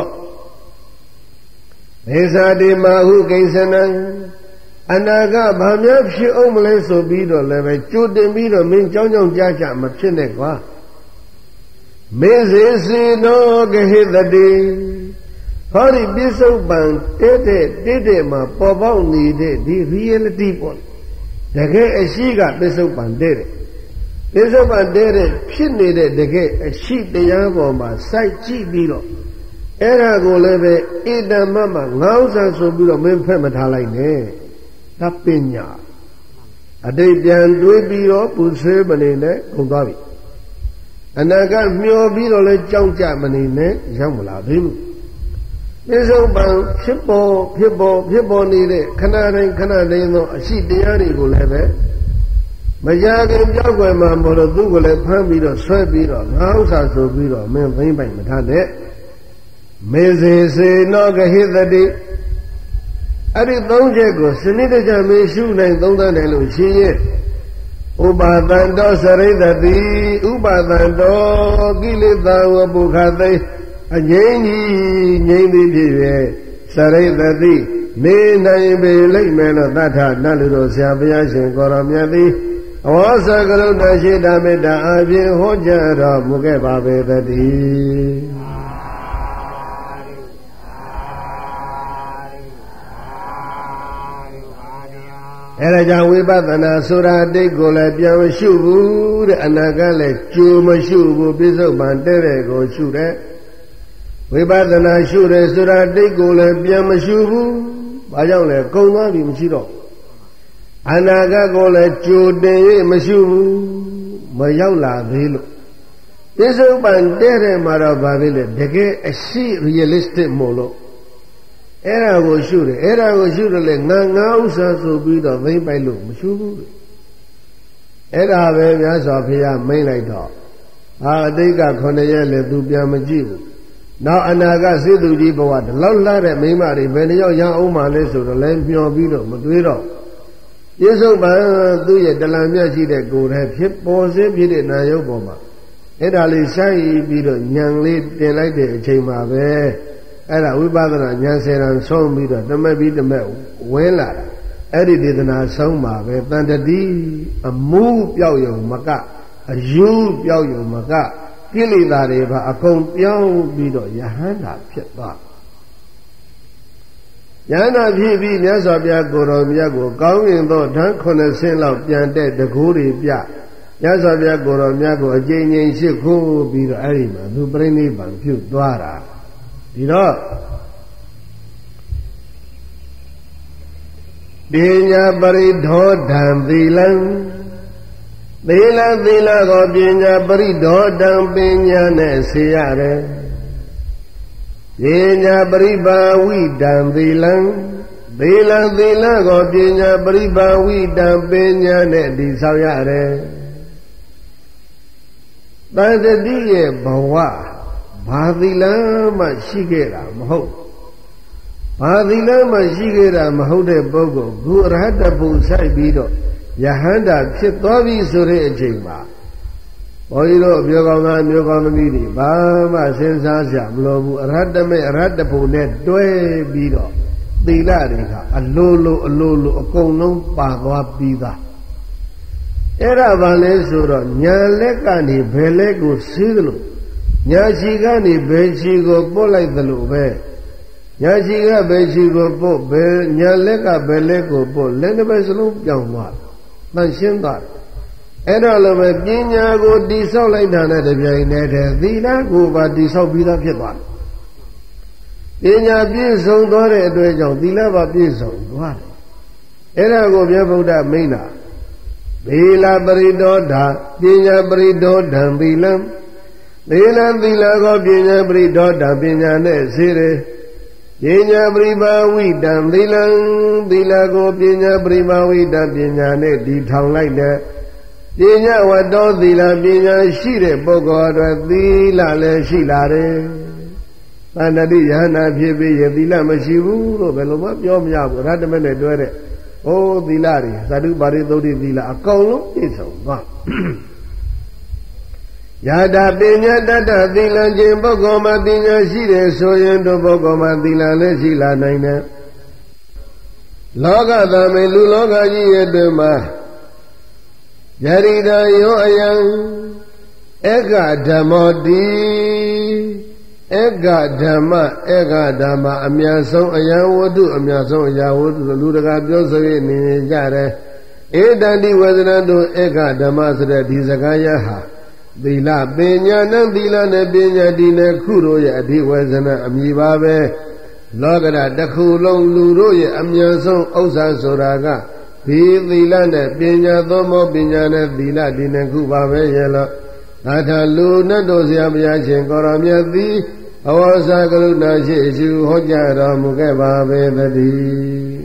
ပိစ္ဆာတေမဟုကိစ္စနာအနာကဘာများဖြစ်အောင်မလဲဆိုပြီးတော့လည်းပဲကြိုတင်ပြီးတော့မင်းကြောင်းကြောင်းကြားကြမဖြစ်နဲ့ကွာမေဇေစေနောဂဟိတတိဟောဒီပြစ္ဆုတ်ပံတဲတဲ့တဲတဲ့မှာပေါ်ပေါက်နေတဲ့ဒီ reality ပေါ့တကယ်အရှိကပြစ္ဆုတ်ပံတဲတဲ့ပြစ္ဆုတ်ပံတဲတဲ့ဖြစ်နေတဲ့တကယ်အရှိတရားပေါ်မှာစိုက်ကြည့်ပြီးတော့အဲ့ဒါကိုလည်းပဲဣဒံမမငေါ့ဆန်ဆိုပြီးတော့မင်းဖက်မထားလိုက်နဲ့ဒါပညာအတိတ်ပြန်တွေးပြီးတော့ပူဆွေးမနေနဲ့ကုန်သွားပြီအနာဂတ်မျောပြီးတော့လဲကြောက်ကြမနေနဲ့ရောက်မလာသေးဘူးပြစ္ဆုတ်ပံဖြစ်ပေါ်ဖြစ်ပေါ်ဖြစ်ပေါ်နေတဲ့ခဏတိုင်းခဏတိုင်းသောအရှိတရားတွေကိုလည်းပဲမကြခင်ကြောက်ွယ်မှာမလို့သူ့ကိုလည်းဖမ်းပြီးတော့ဆွဲပြီးတော့ငါဥစ္စာဆိုပြီးတော့မင်းသိမ့်ပိုင်မထားနဲ့မေဇေစေနောဂဟိတတိအဲ့ဒီသုံးချက်ကိုစနစ်တကျမေရှုနိုင်သုံးသပ်တယ်လို့ရှိရင်ဥပါဒံတောစရိတတိဥပါဒံတောကိလေသာဝပုခသိအငြိမ့်ကြီးငြိမ့်သည်ဖြစ်ရဲ့စရိတတိနေနိုင်ပေလိမ့်မယ်လို့သတ္ထနတ်လူတို့ဆရာဘုရားရှင်ကိုရောမြတ်သည်အဝါစကရုဏာရှိတာမေတ္တာအပြင်ဟောကြားတော်မူခဲ့ပါပေသတည်းအဲဒါကြောင့်ဝိပဿနာဆိုတာတိတ်ကိုလည်းပြန်မရှုဘူးတဲ့အနာကလည်းကြိုမရှုဘူးပြစ္ဆုတ်ပန်တဲ့တဲ့ကိုရှုတဲ့ဝိပဿနာရှုတယ်ဆိုတာတိတ်ကိုလည်းပြန်မရှုဘူးဘာကြောင့်လဲကုံသွားပြီမရှိတော့အနာကကိုလည်းကြိုတင်၍မရှုဘူးမရောက်လာသေးလို့ပြစ္ဆုတ်ပန်တဲ့တဲ့မှာတော့ဗာပြီလေတကယ်အရှိ realistic မို့လို့အဲ့ဒါကိုရှုတယ်အဲ့ဒါကိုရှုတယ်လေငါငါဥစ္စာဆိုပြီးတော့သိမ့်ပိုက်လို့မရှုဘူးအဲ့ဒါပဲများစွာဘုရားမိန်လိုက်တော့အာအတိတ်ကခုနှစ်ရက်လေသူပြန်မကြည့်ဘူးနောက်အနာကစေသူကြီးဘဝတလောက်လှတဲ့မိန်းမတွေဘယ်နှယောက်ရအောင်မှလဲဆိုတော့လဲမျောပြီးတော့မတွေးတော့ပြစ္ဆုတ်ပန်သူ့ရဲ့တလံမြတ်ရှိတဲ့ကိုယ်ထဲဖြစ်ပေါ်စေဖြစ်တဲ့နာယုတ်ပေါ်မှာအဲ့ဒါလေးဆိုင်ပြီးတော့ညံလေးတင်လိုက်တဲ့အချိန်မှာပဲအဲ့ဒါဝိပဿနာဉာဏ်ဆယ်တန်ဆုံးပြီးတော့တမက်ပြီးတမက်ဝဲလာတာအဲ့ဒီဒေသနာဆုံးမှာပဲတန်တတိအမှုပြောက်ယုံမကအယူပြောက်ယုံမကကိလေသာတွေပါအကုန်ပြောင်းပြီးတော့ယဟန္တာဖြစ်သွားယဟန္တာဖြစ်ပြီးမြတ်စွာဘုရားကိုယ်တော်မြတ်ကိုကောင်းရင်တော့ဓာတ်ခုနှစ်ဆင့်လောက်ပြန်တဲ့တကူတွေပြမြတ်စွာဘုရားကိုယ်တော်မြတ်ကိုအကျဉ်းချင်းရှိခိုးပြီးတော့အဲ့ဒီမှာသူပြိဋိဘံပြုသွားတာဒီတော့ပညာပရိဒောဓံသီလံသီလသီလကိုပညာပရိဒောဓံပညာနဲ့ဆေးရတယ်ပညာပရိဘာဝိတံသီလံသီလသီလကိုပညာပရိဘာဝိတံပညာနဲ့တည်ဆောက်ရတယ်တန်တတိရဲ့ဘဝဘာသီလမှရှိခဲ့တာမဟုတ်ဘာသီလမှရှိခဲ့တာမဟုတ်တဲ့ပုဂ္ဂိုလ်ဘုရဟတဘုဆိုင်ပြီးတော့ယဟန္တာဖြစ်သွားပြီဆိုတဲ့အချိန်မှာဘုန်းကြီးတို့မျိုးကောင်းသားမျိုးကောင်းသမီးတွေဘာမှစဉ်းစားကြမလို့ဘူးအရဟတမေအရဟတဘုနဲ့တွဲပြီးတော့သီလတွေကအလိုလိုအလိုလိုအကုန်လုံးပါသွားပြီးသားအဲ့ဒါဘာလဲဆိုတော့ညာလက်ကနေဘယ်လက်ကိုဆေးသလိုညာရှိကနေဘယ်ရှိကိုပို့လိုက်သလိုပဲညာရှိကဘယ်ရှိကိုပို့ဘယ်ညာလက်ကဘယ်လက်ကိုပို့လက်တစ်ပတ်စလုံးပြောင်းသွားတန်ရှင်းသွားအဲ့တော့လည်းပဲပညာကိုတိဆောက်လိုက်တာနဲ့တပြိုင်တည်းတည်းသီလကိုပါတိဆောက်ပြီးသားဖြစ်သွားတယ်ပညာပြည့်စုံသွားတဲ့အတွက်ကြောင့်သီလပါပြည့်စုံသွားတယ်အဲ့ဒါကိုမြတ်ဗုဒ္ဓမိန့်တာသီလပရိဒောဓာပညာပရိဒောဓံသီလံသီလသီလကိုပညာပရိဒောဓာပညာနဲ့စေတယ်ပညာပရိဘာဝိတံသီလံသီလကိုပညာပရိဘာဝိတံပညာနဲ့တည်ထောင်လိုက်တဲ့ပညာဝတ္တောသီလပညာရှိတဲ့ပုဂ္ဂိုလ်အတွက်သီလလည်းရှိလာတယ်။သန္တတိယဟနာဖြစ်ပြီးရသီလမရှိဘူးလို့ဘယ်လိုမှပြောမရဘူးရတ္တမနဲ့တွဲတဲ့။အိုးသီလတွေသတုပါရိသုတ်တိသီလအကုန်လုံးပြည့်စုံသွား။ယတာပညာတတ္တသီလခြင်းပုဂ္ဂိုလ်မှာပညာရှိတယ်ဆိုရင်တို့ပုဂ္ဂိုလ်မှာသီလလည်းရှိလာနိုင်တယ်။လောကသားမေလူလောကကြီးရဲ့အတွင်းမှာယရိတယောအယံဧကဓမ္မောတိဧကဓမ္မဧကဓမ္မအမြတ်ဆုံးအယံဝတ္ထုအမြတ်ဆုံးအရာဝတ္ထုလူတကာပြောဆိုရနေကြတယ်ဧတန္တိဝေဒနာတို့ဧကဓမ္မဆိုတဲ့ဒီစကားရဟာသီလပညာနဲ့သီလနဲ့ပညာဒီနဲ့ခုတို့ရဲ့အဓိဝေဇနာအမည်ပါပဲလောကဓာတ်တစ်ခုလုံးလူတို့ရဲ့အမြတ်ဆုံးဥစ္စာဆိုတာကဒီသီလနဲ့ပညာသောမောပညာနဲ့သီလဒီနှစ်ခုပါပဲရဲ့လို့ဒါထလူနဲ့တို့ဆရာဘုရားရှင်ကိုရောမြတ်သည်အဝါစာကရုဏာရှိရှိဟောကြားတော်မူခဲ့ပါပေသတည်း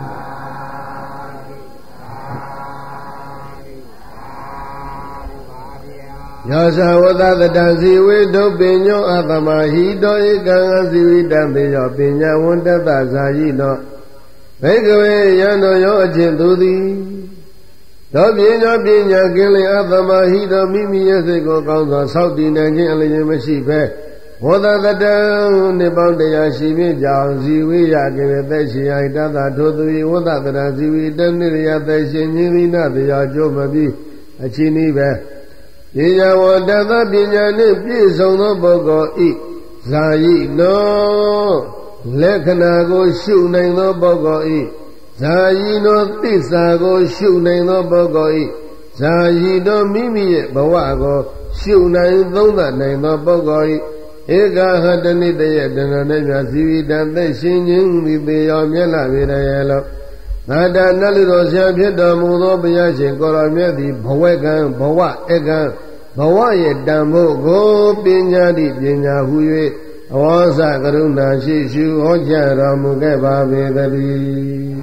ယောဇဝတ္တတံဇီဝေဒုပညောအသမဟိတောဧကံဇီဝိတံတေယောပညာဝန္တတဇာယိနောဘေကဝေယံတော်ရောအချင်းသူသည်သောပညာပညာကင်းလင်အသမဟိသောမိမိရဲ့စိတ်ကိုကောင်းစွာဆောက်တည်နိုင်ခြင်းအလျင်မရှိဘဲဝဒတတံနိဗ္ဗာန်တရားရှိမြင့်ကြောင်းဇီဝိယကေသက်ရှိယတသထိုသူ၏ဝဒတတံဇီဝိတနိရိယသက်ရှင်ခြင်းသည်နတရားကျိုးမပြီးအချင်းဤပဲပညာဝတသပညာနှင့်ပြည့်စုံသောပုဂ္ဂိုလ်ဤဇာယိနောလက္ခဏာကိုရှုနိုင်သောပုဂ္ဂိုလ်ဤဇာယိနောသစ္စာကိုရှုနိုင်သောပုဂ္ဂိုလ်ဤဇာယိနောမိမိရဲ့ဘဝကိုရှုနိုင်သုံးသပ်နိုင်သောပုဂ္ဂိုလ်ဤဧကဟတနိတယတဏ္ဍနဲ့မြဇီဝိတံသက်ရှင်ခြင်းသည်ပေရောမြတ်လာပေရရဲ့လို့ငါတာနတ်လူတော်ဆရာဖြစ်တော်မူသောဘုရားရှင်ကိုရောမြတ်သည်ဘဝကံဘဝဧကံဘဝရဲ့တန်ဖို့ကိုပညာတိပညာဟူ၍အဝေါစကရုဏာရှိရှုဟောကြားတော်မူခဲ့ပါပေသတည်း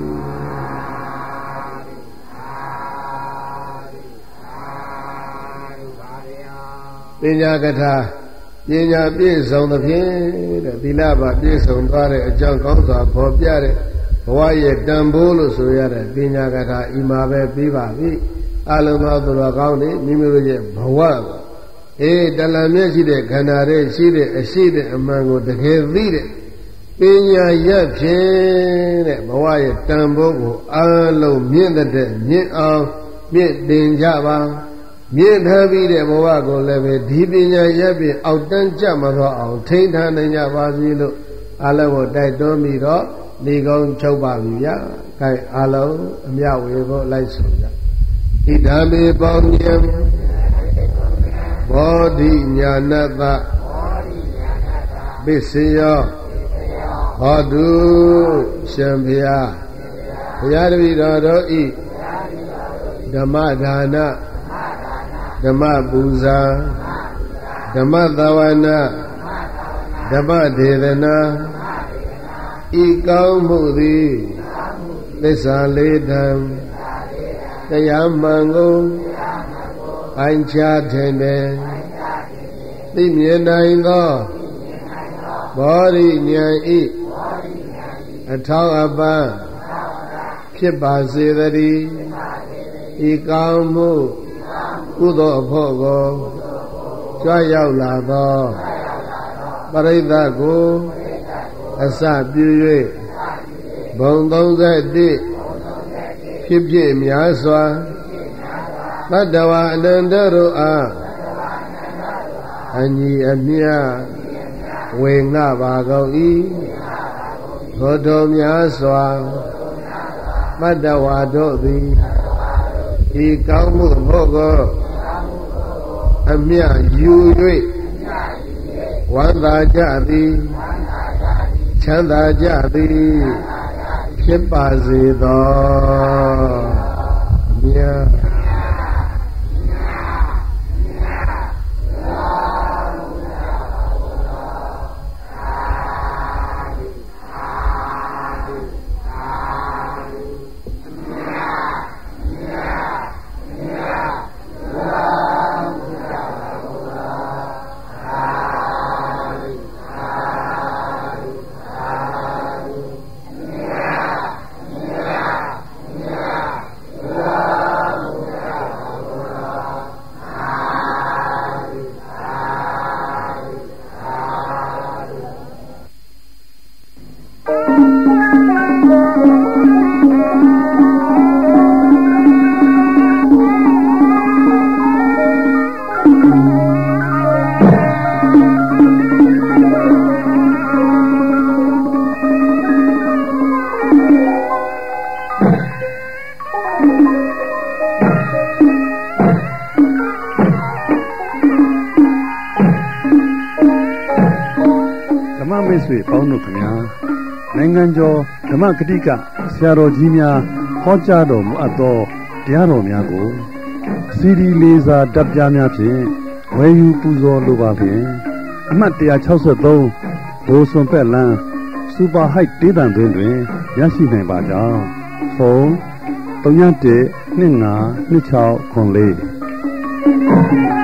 ပညာကထာပညာပြည့်စုံသဖြင့်တဲ့သီလပါပြည့်စုံသွားတဲ့အကြောင်းကောင်းစွာဖော်ပြတဲ့ဘဝရဲ့တန်ဖိုးလို့ဆိုရတဲ့ပညာကထာဤမှာပဲပြီးပါပြီအလုံးသောသူတော်ကောင်းတွေမိမိတို့ရဲ့ဘဝကိုအေးတလံမြဲရှိတဲ့ခန္ဓာရဲ့ရှိတဲ့အရှိတဲ့အမှန်ကိုတကယ်သိတဲ့ပညာရပ်ဖြင့်တဲ့ဘဝရဲ့တန်ဖိုးကိုအလုံးမြင့်တဲ့မြင့်အောင်မြင့်တင်ကြပါမြင့်ထားပြီးတဲ့ဘဝကိုလည်းပဲဒီပညာရပ်ဖြင့်အောက်တန်းကြမတော့အောင်ထိန်းထားနိုင်ကြပါစေလို့အလုံးကိုတိုက်တွန်းပြီးတော့နေကောင်းချုပ်ပါပြီဗျာ။အဲအလုံးအမြဝေဖို့လိုက်ဆိုကြ။ဣဒံမေပေါင်းဉ္ဘောဓိညာဏတပစ္စယောဟောတုရှင်ဘုရားဘုရားတပည့်တော်တို့ဤဓမ္မဒါနဓမ္မပူဇာဓမ္မသဝနာဓမ္မဒေသနာဤကောင်းမှုသည်သစ္စာလေးဓမ္မတရားမှန်ကိုအိုင်ချထင်တယ်သိမြင်နိုင်သောဘောရိဉာဏ်ဤအထောက်အပံ့ဖြစ်ပါစေတည်းဤကောင်းမှုကုသိုလ်အဖို့ကိုကြွရောက်လာသောပရိသတ်ကိုအစပြု၍ဘုံသုံးဆယ့်တစ်ဖြစ်ဖြစ်များစွာသတ္တဝါအနန္တတို့အားအညီအမျှဝေငှပါကုန်၏ဘုဒ္ဓများစွာသတ္တဝါတို့သည်ဤကောင်းမှုဖို့ကိုအမျှယူ၍ဝမ်းသာကြသည်ချမ်းသာကြသည်ဖြစ်ပါစေသောမြတ်နိုင်ငံကျော်ဓမ္မဂတိကဆရာတော်ကြီးများဟောကြားတော်မူအပ်သောတရားတော်များကိုစီဒီလေးစာတပ်ပြားများဖြင့်ဝယ်ယူပူဇော်လိုပါဖြင့်အမှတ်one sixty-threeဘိုးစွန်ပက်လန်းစူပါဟိုက်ဒေသတွင်တွင်ရရှိနိုင်ပါကြောင်းဖုန်းthree one one two five two six four four